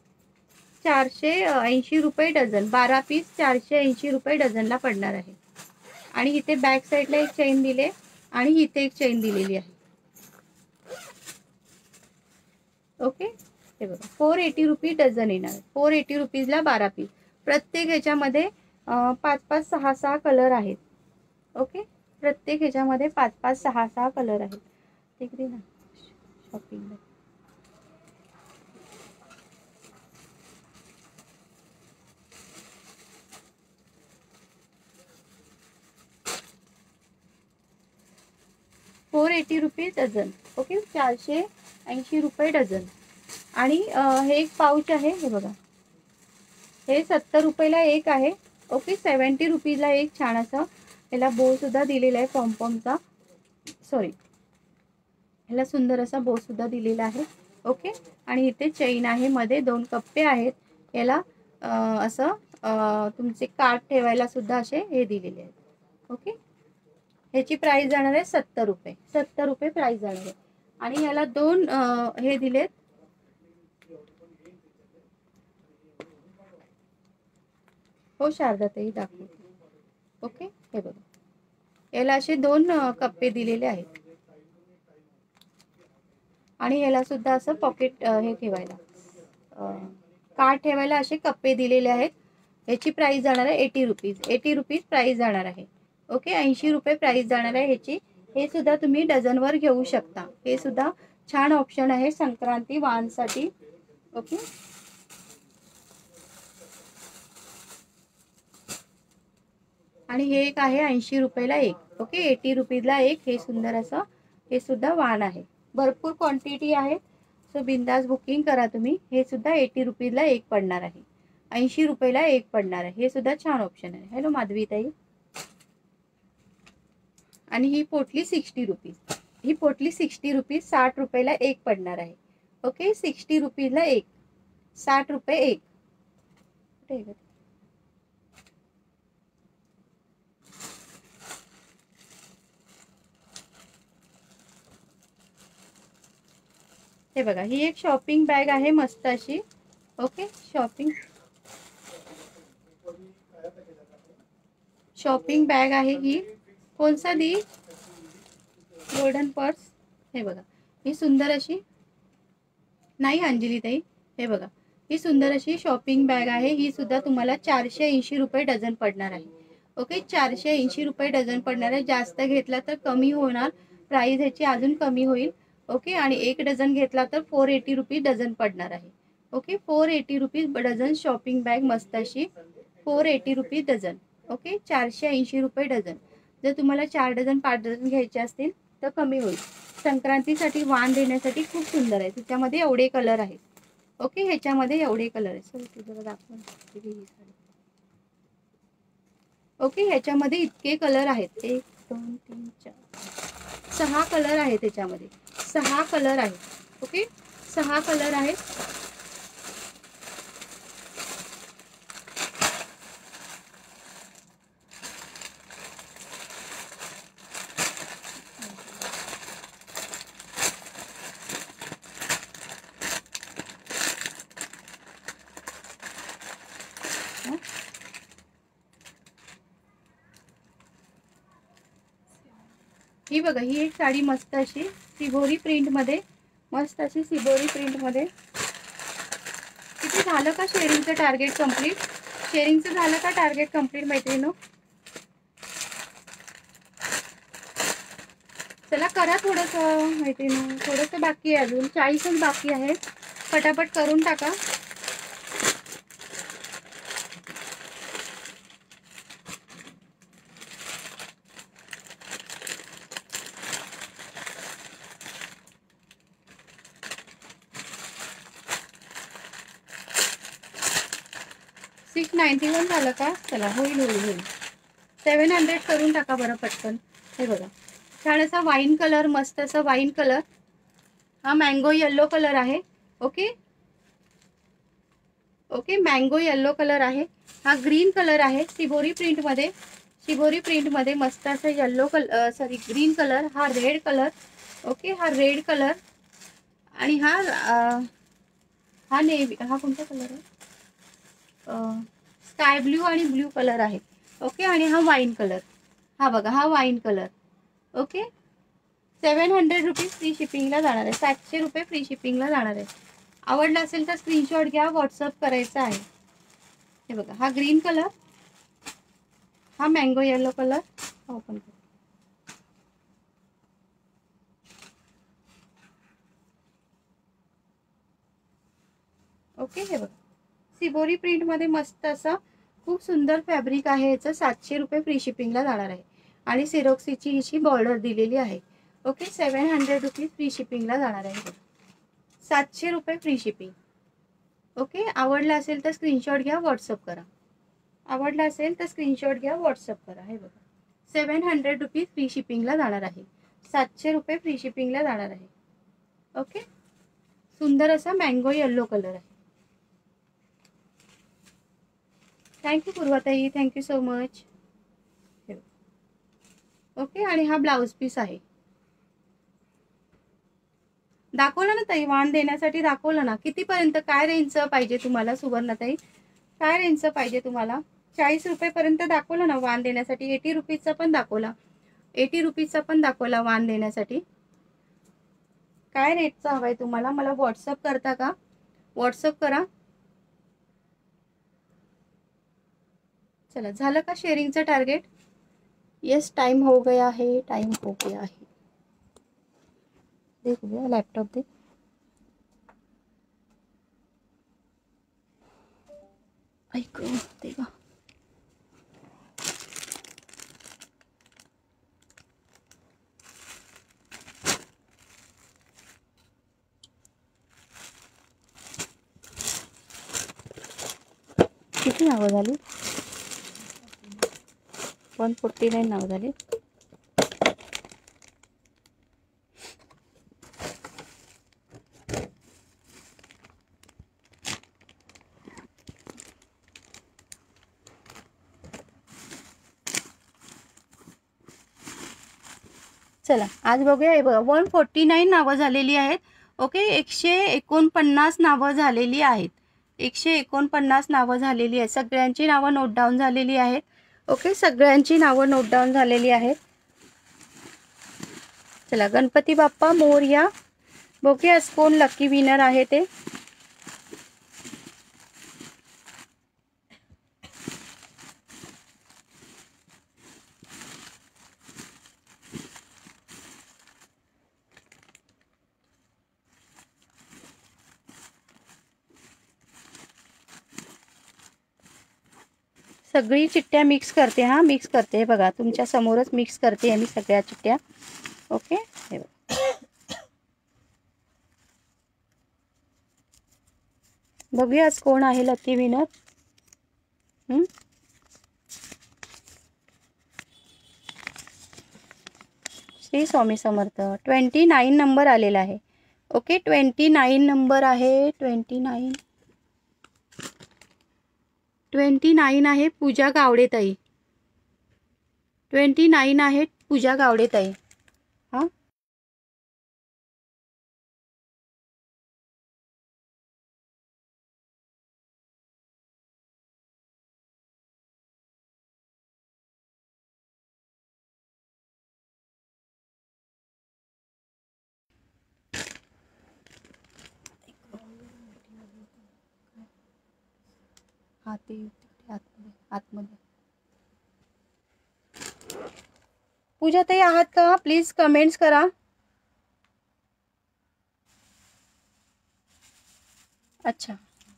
480 रुपये डझन. 12 पीस 480 रुपये डझनला पडणार आहे. आणि इथे बॅक साईडला एक चेन दिले आणि इथे एक चेन दिलेली आहे. ओके, हे बघा 480 रुपये डझन येणार. 480 रुपीजला 12 पीस. प्रत्येक ह्याच्यामध्ये 5-5 6-6 कलर आहेत. ओके, प्रत्येक ह्याच्यामध्ये 5-5 6-6 कलर आहेत. तिकडे ना शॉपिंग 480 रुपीज डझन. ओके, 480 रुपये डझन. आणि हे एक पाऊच आहे, हे बघा हे 70 रुपयाला एक आहे. ओके, 70 रुपीजला एक छान असं याला बो सुद्धा दिलेला आहे पॉम्पॉमचा. सॉरी, ह्याला सुंदर असा बो सुद्धा दिलेला आहे. ओके, आणि इथे चेन आहे, मध्ये 2 कप्पे आहेत. याला असं तुमचे कार्ड ठेवायला सुद्धा असे हे दिलेले आहेत. ओके, ह्याची प्राइस जाणार आहे 70 रुपये. 70 रुपये प्राइस जाणार आहे. आणि याला 2 हे दिलेत. हो शारदाताई दाखवते. ओके, हे बघा याला असे 2 कप्पे दिलेले आहेत. आणि याला सुद्धा असं पॉकेट हे ठेवायला कार्ड ठेवायला असे कप्पे दिलेले आहेत. ह्याची प्राइस जाणार आहे 80 रुपीज. 80 रुपीज प्राइस जाणार आहे. ओके, 80 रुपये प्राइस जाणार आहे ह्याची. हे सुद्धा तुम्ही डझनवर घेऊ शकता. हे सुद्धा छान ऑप्शन आहे संक्रांती वाहनसाठी. ओके, आणि हे एक आहे 80 रुपयाला एक. ओके, 80 रुपीजला एक. हे सुंदर असं हे सुद्धा वाहन आहे. भरपूर क्वांटिटी आहे, सो बिंदास बुकिंग करा तुम्ही. हे सुद्धा 80 रुपीजला एक पडणार आहे. 80 रुपयाला एक पडणार आहे. हे सुद्धा छान ऑप्शन आहे. हॅलो माधवी ताई. आणि ही पोटली 60 रुपीज. ही पोटली 60 रुपीज 60 रुपयाला एक पडणार आहे. ओके, 60 रुपीजला एक, 60 रुपये एक. कुठे आहे? हे बघा ही एक शॉपिंग बॅग आहे मस्त अशी. ओके, शॉपिंग बॅग आहे ही. कोणसा दी गोल्डन पर्स. हे बघा ही सुंदर अशी, नाही अंजली ताई, हे बघा ही सुंदर अशी शॉपिंग बॅग आहे. ही सुद्धा तुम्हाला 480 रुपये डझन पडणार आहे. ओके, 480 रुपये डझन पडणार आहे. जास्त घेतला तर कमी होणार, प्राइस ह्याची अजून कमी होईल. ओके, आणि एक डझन घेतला तर 480 रुपीज डझन पडणार आहे. Okay, 480 rupees dozen shopping bag मस्त अशी 480 रुपीज डझन. ओके, 480 रुपये डझन. जर तुम्हाला 4 डझन 5 डझन घ्यायचे असतील तर कमी होईल. संक्रांतीसाठी वाण देण्यासाठी खूप सुंदर आहे. त्याच्यामध्ये एवढे कलर आहेत. ओके, ह्याच्यामध्ये एवढे कलर आहेत. सर तुझं दाखवा. ओके, ह्याच्यामध्ये इतके कलर आहेत. 1 2 3 4 6 कलर आहेत. त्याच्यामध्ये 6 कलर आहेत. ओके, 6 कलर आहेत. ही बघा, ही एक साडी मस्त अशी सिबोरी प्रिंटमध्ये, मस्त अशी सिबोरी प्रिंटमध्ये. किती झालं का शेअरिंगचं टार्गेट कंप्लीट? शेअरिंगचं झालं का टार्गेट कंप्लीट मैत्रिणींनो? चला करा थोडंसं मैत्रिणींनो, थोडंसं बाकी आहे अजून, 40च बाकी आहे. फटाफट करून टाका. $691 झालं का? चला होईल होईल होईल. 700 करून टाका बरं पटकन. हे बघा, छान असा वाईन कलर, मस्त असा वाईन कलर. हा मँगो येल्लो कलर आहे. Okay okay, mango yellow colour आहे. हा ग्रीन कलर आहे सिबोरी प्रिंटमध्ये. सिबोरी प्रिंटमध्ये मस्त असं yellow colour, sorry green colour. हा रेड कलर. ओके, हा रेड कलर. आणि हा नेव्ही, हा कोणता कलर आहे? स्काय ब्ल्यू आणि ब्ल्यू कलर आहे. ओके, आणि हा वाईन कलर. हा बघा, हा wine colour. Okay, 700 rupees free शिपिंगला जाणार आहे. 700 रुपये फ्री शिपिंगला जाणार आहे. आवडला असेल तर स्क्रीनशॉट घ्या, व्हॉट्सअप करायचा आहे. हे बघा, हा ग्रीन कलर, हा मँगो येलो कलर. ओपन कर. ओके, हे बघा, सिबोरी प्रिंटमध्ये मस्त असं खूप सुंदर फॅब्रिक आहे. याचं 700 रुपये फ्री शिपिंगला जाणार आहे. आणि सिरोक्सीची हिची बॉर्डर दिलेली आहे. ओके, 700 रुपीज फ्री शिपिंगला जाणार आहे. 700 रुपये फ्री शिपिंग. ओके, आवडला असेल तर स्क्रीनशॉट घ्या, व्हॉट्सअप करा. आवडला असेल तर स्क्रीनशॉट घ्या, व्हॉट्सअप करा. हे बघा, 700 रुपीज फ्री शिपिंगला जाणार आहे. 700 रुपये फ्री शिपिंगला जाणार आहे. ओके, सुंदर असा मँगो येल्लो कलर आहे. थँक्यू पूर्वाताई, थँक्यू सो मच. ओके, आणि हा ब्लाउज पीस आहे. दाखवलं ना ताई, वाण देण्यासाठी दाखवलं ना. कितीपर्यंत, काय रेंजचं पाहिजे तुम्हाला सुवर्णाताई? काय रेंजचं पाहिजे तुम्हाला? 40 रुपयेपर्यंत दाखवलं ना वाण देण्यासाठी. 80 रुपीजचा पण दाखवला, 80 रुपीजचा पण दाखवला वाण देण्यासाठी. काय रेटचा हवाय तुम्हाला? मला व्हॉट्सअप करता का? व्हॉट्सअप करा. चला, झालं का शेअरिंगचं टार्गेट? येस, टाइम हो गया है, टाइम हो गया है. देख भैया लैपटॉप दे. ऐक देवा, किती नावं झाली? 149 नावं झाली. चला, आज बघूया. हे बघा, 149 नावं झालेली आहेत. ओके, 149 नावं झालेली आहेत. 149 नावं झालेली आहेत. सगळ्यांची नावं नोट डाऊन झालेली आहेत. ओके, सगळ्यांची नावं नोट डाऊन झालेली आहेत. चला, गणपती बाप्पा मोरया. बघूया आज कोण लकी विनर आहे ते. सगळी चिठ्ठ्या मिक्स करते. हा, मिक्स करते. बघा, तुमच्या समोरच मिक्स करते मी सगळ्या चिठ्ठ्या. ओके, हे बघूया आज कोण आहे lucky winner. Shri Swami Samarth. 29 number आलेला आहे. ओके, 29 नंबर आहे. 29 आहे पूजा गावडेताई. 29 आहे पूजा गावडेताई. हां, आते आतमध्ये आतमध्ये पूजाताई आहात का? प्लीज कमेंट्स करा. अच्छा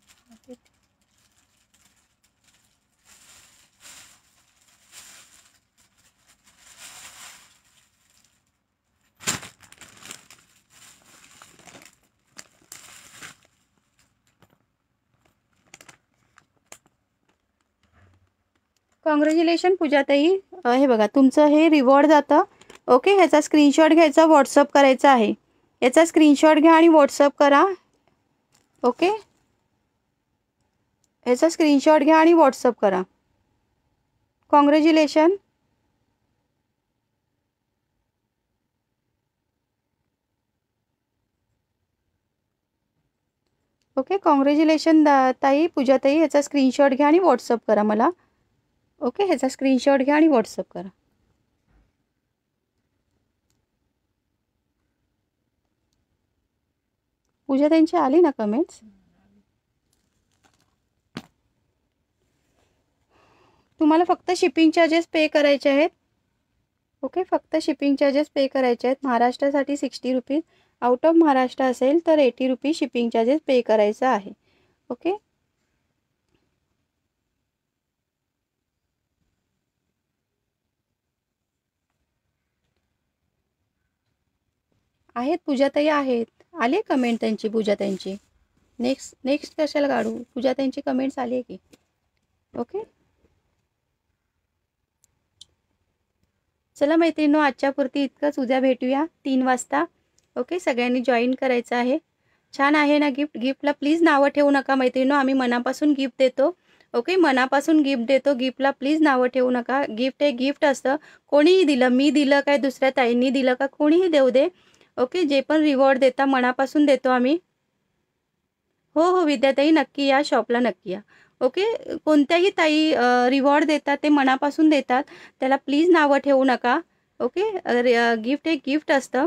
कॉंग्रॅच्युलेशन पूजाताई. हे बघा तुमचं हे रिवॉर्ड जातं. ओके, ह्याचा स्क्रीनशॉट घ्यायचा, व्हॉट्सअप करायचा आहे. याचा स्क्रीनशॉट घ्या आणि व्हॉट्सअप करा. ओके, ह्याचा स्क्रीनशॉट घ्या आणि व्हॉट्सअप करा. कॉंग्रॅच्युलेशन. ओके, कॉंग्रॅच्युलेशन ताई पूजाताई. ह्याचा स्क्रीनशॉट घ्या आणि व्हॉट्सअप करा मला. ओके, ह्याचा स्क्रीनशॉट घ्या आणि व्हॉट्सअप करा. पूजा त्यांची आली ना कमेंट्स. तुम्हाला फक्त शिपिंग चार्जेस पे करायचे आहेत. ओके, फक्त शिपिंग चार्जेस पे करायचे आहेत. महाराष्ट्रासाठी 60 रुपीज, आउट ऑफ महाराष्ट्र असेल तर 80 रुपीज शिपिंग चार्जेस पे करायचं आहे. ओके, आहेत पूजाताई आहेत. आली कमेंट त्यांची पूजाताईंची. नेक्स्ट कशाला काढू, पूजाताईंची कमेंट्स आली आहे की. ओके, चला मैत्रिणींनो, आजच्यापुरती इतकंच. उद्या भेटूया 3 वाजता. ओके, सगळ्यांनी जॉईन करायचं आहे. छान आहे ना गिफ्ट. गिफ्टला प्लीज नावं ठेवू नका मैत्रिणींनो, आम्ही मनापासून गिफ्ट देतो. ओके, मनापासून गिफ्ट देतो. गिफ्टला प्लीज नावं ठेवू नका. गिफ्ट हे गिफ्ट असतं. कोणीही दिलं, मी दिलं काय दुसऱ्या ताईंनी दिलं का, कोणीही देऊ दे. ओके, जे पण रिवॉर्ड देता मनापासून देतो आम्ही. हो हो विद्याताई, नक्की या शॉपला, नक्की या. ओके, कोणत्याही ताई रिवॉर्ड देतात ते मनापासून देतात. त्याला प्लीज नावं ठेवू नका. ओके, गिफ्ट हे गिफ्ट असतं.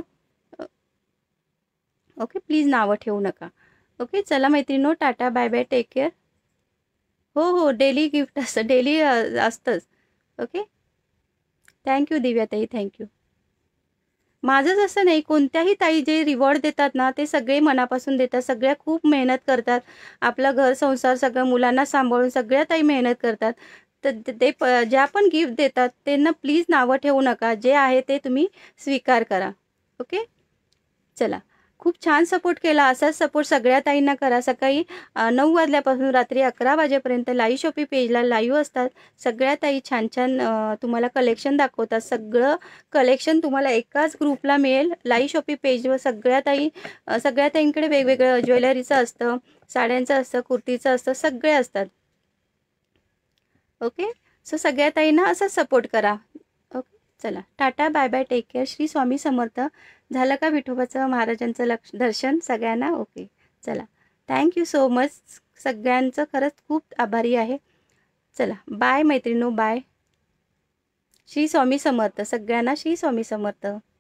ओके, प्लीज नावं ठेवू नका. ओके, चला मैत्रिणींनो, tata, bye bye, take care. हो हो, डेली गिफ्ट असतं, डेली असतंच. ओके, थँक्यू दिव्याताई, थँक्यू. माझंच असं नाही, कोणत्याही ताई जे रिवॉर्ड देतात ना ते सगळे मनापासून देतात. सगळ्या खूप मेहनत करतात. आपलं घर संसार सगळं मुलांना सांभाळून सगळ्या ताई मेहनत करतात. तर ते ज्या पण गिफ्ट देतात त्यांना प्लीज नावं ठेवू नका. जे आहे ते तुम्ही स्वीकार करा. ओके, चला, खूप छान सपोर्ट केला. असाच सपोर्ट सगळ्या ताईंना करा. सकाळी 9 वाजल्यापासून रात्री 11 वाजेपर्यंत लाईव्ह शॉपिंग पेजला लाईव्ह असतात. सगळ्या ताई छान छान तुम्हाला कलेक्शन दाखवतात. सगळं कलेक्शन तुम्हाला एकाच ग्रुपला मिळेल लाईव्ह शॉपिंग पेजवर. सगळ्या ताईंकडे वेगवेगळं ज्वेलरीचं असतं, साड्यांचं असतं, कुर्तीचं असतं, सगळे असतात. ओके, सो सगळ्या ताईंना असं सपोर्ट करा. ओके, चला, tata, bye bye, take care. Shri Swami Samarth. झालं का विठोबाचं महाराजांचं दर्शन सगळ्यांना? ओके, चला, थँक्यू सो मच. सगळ्यांचं खरंच खूप आभारी आहे. चला, बाय मैत्रिणींनो, बाय. श्री स्वामी समर्थ. सगळ्यांना श्री स्वामी समर्थ.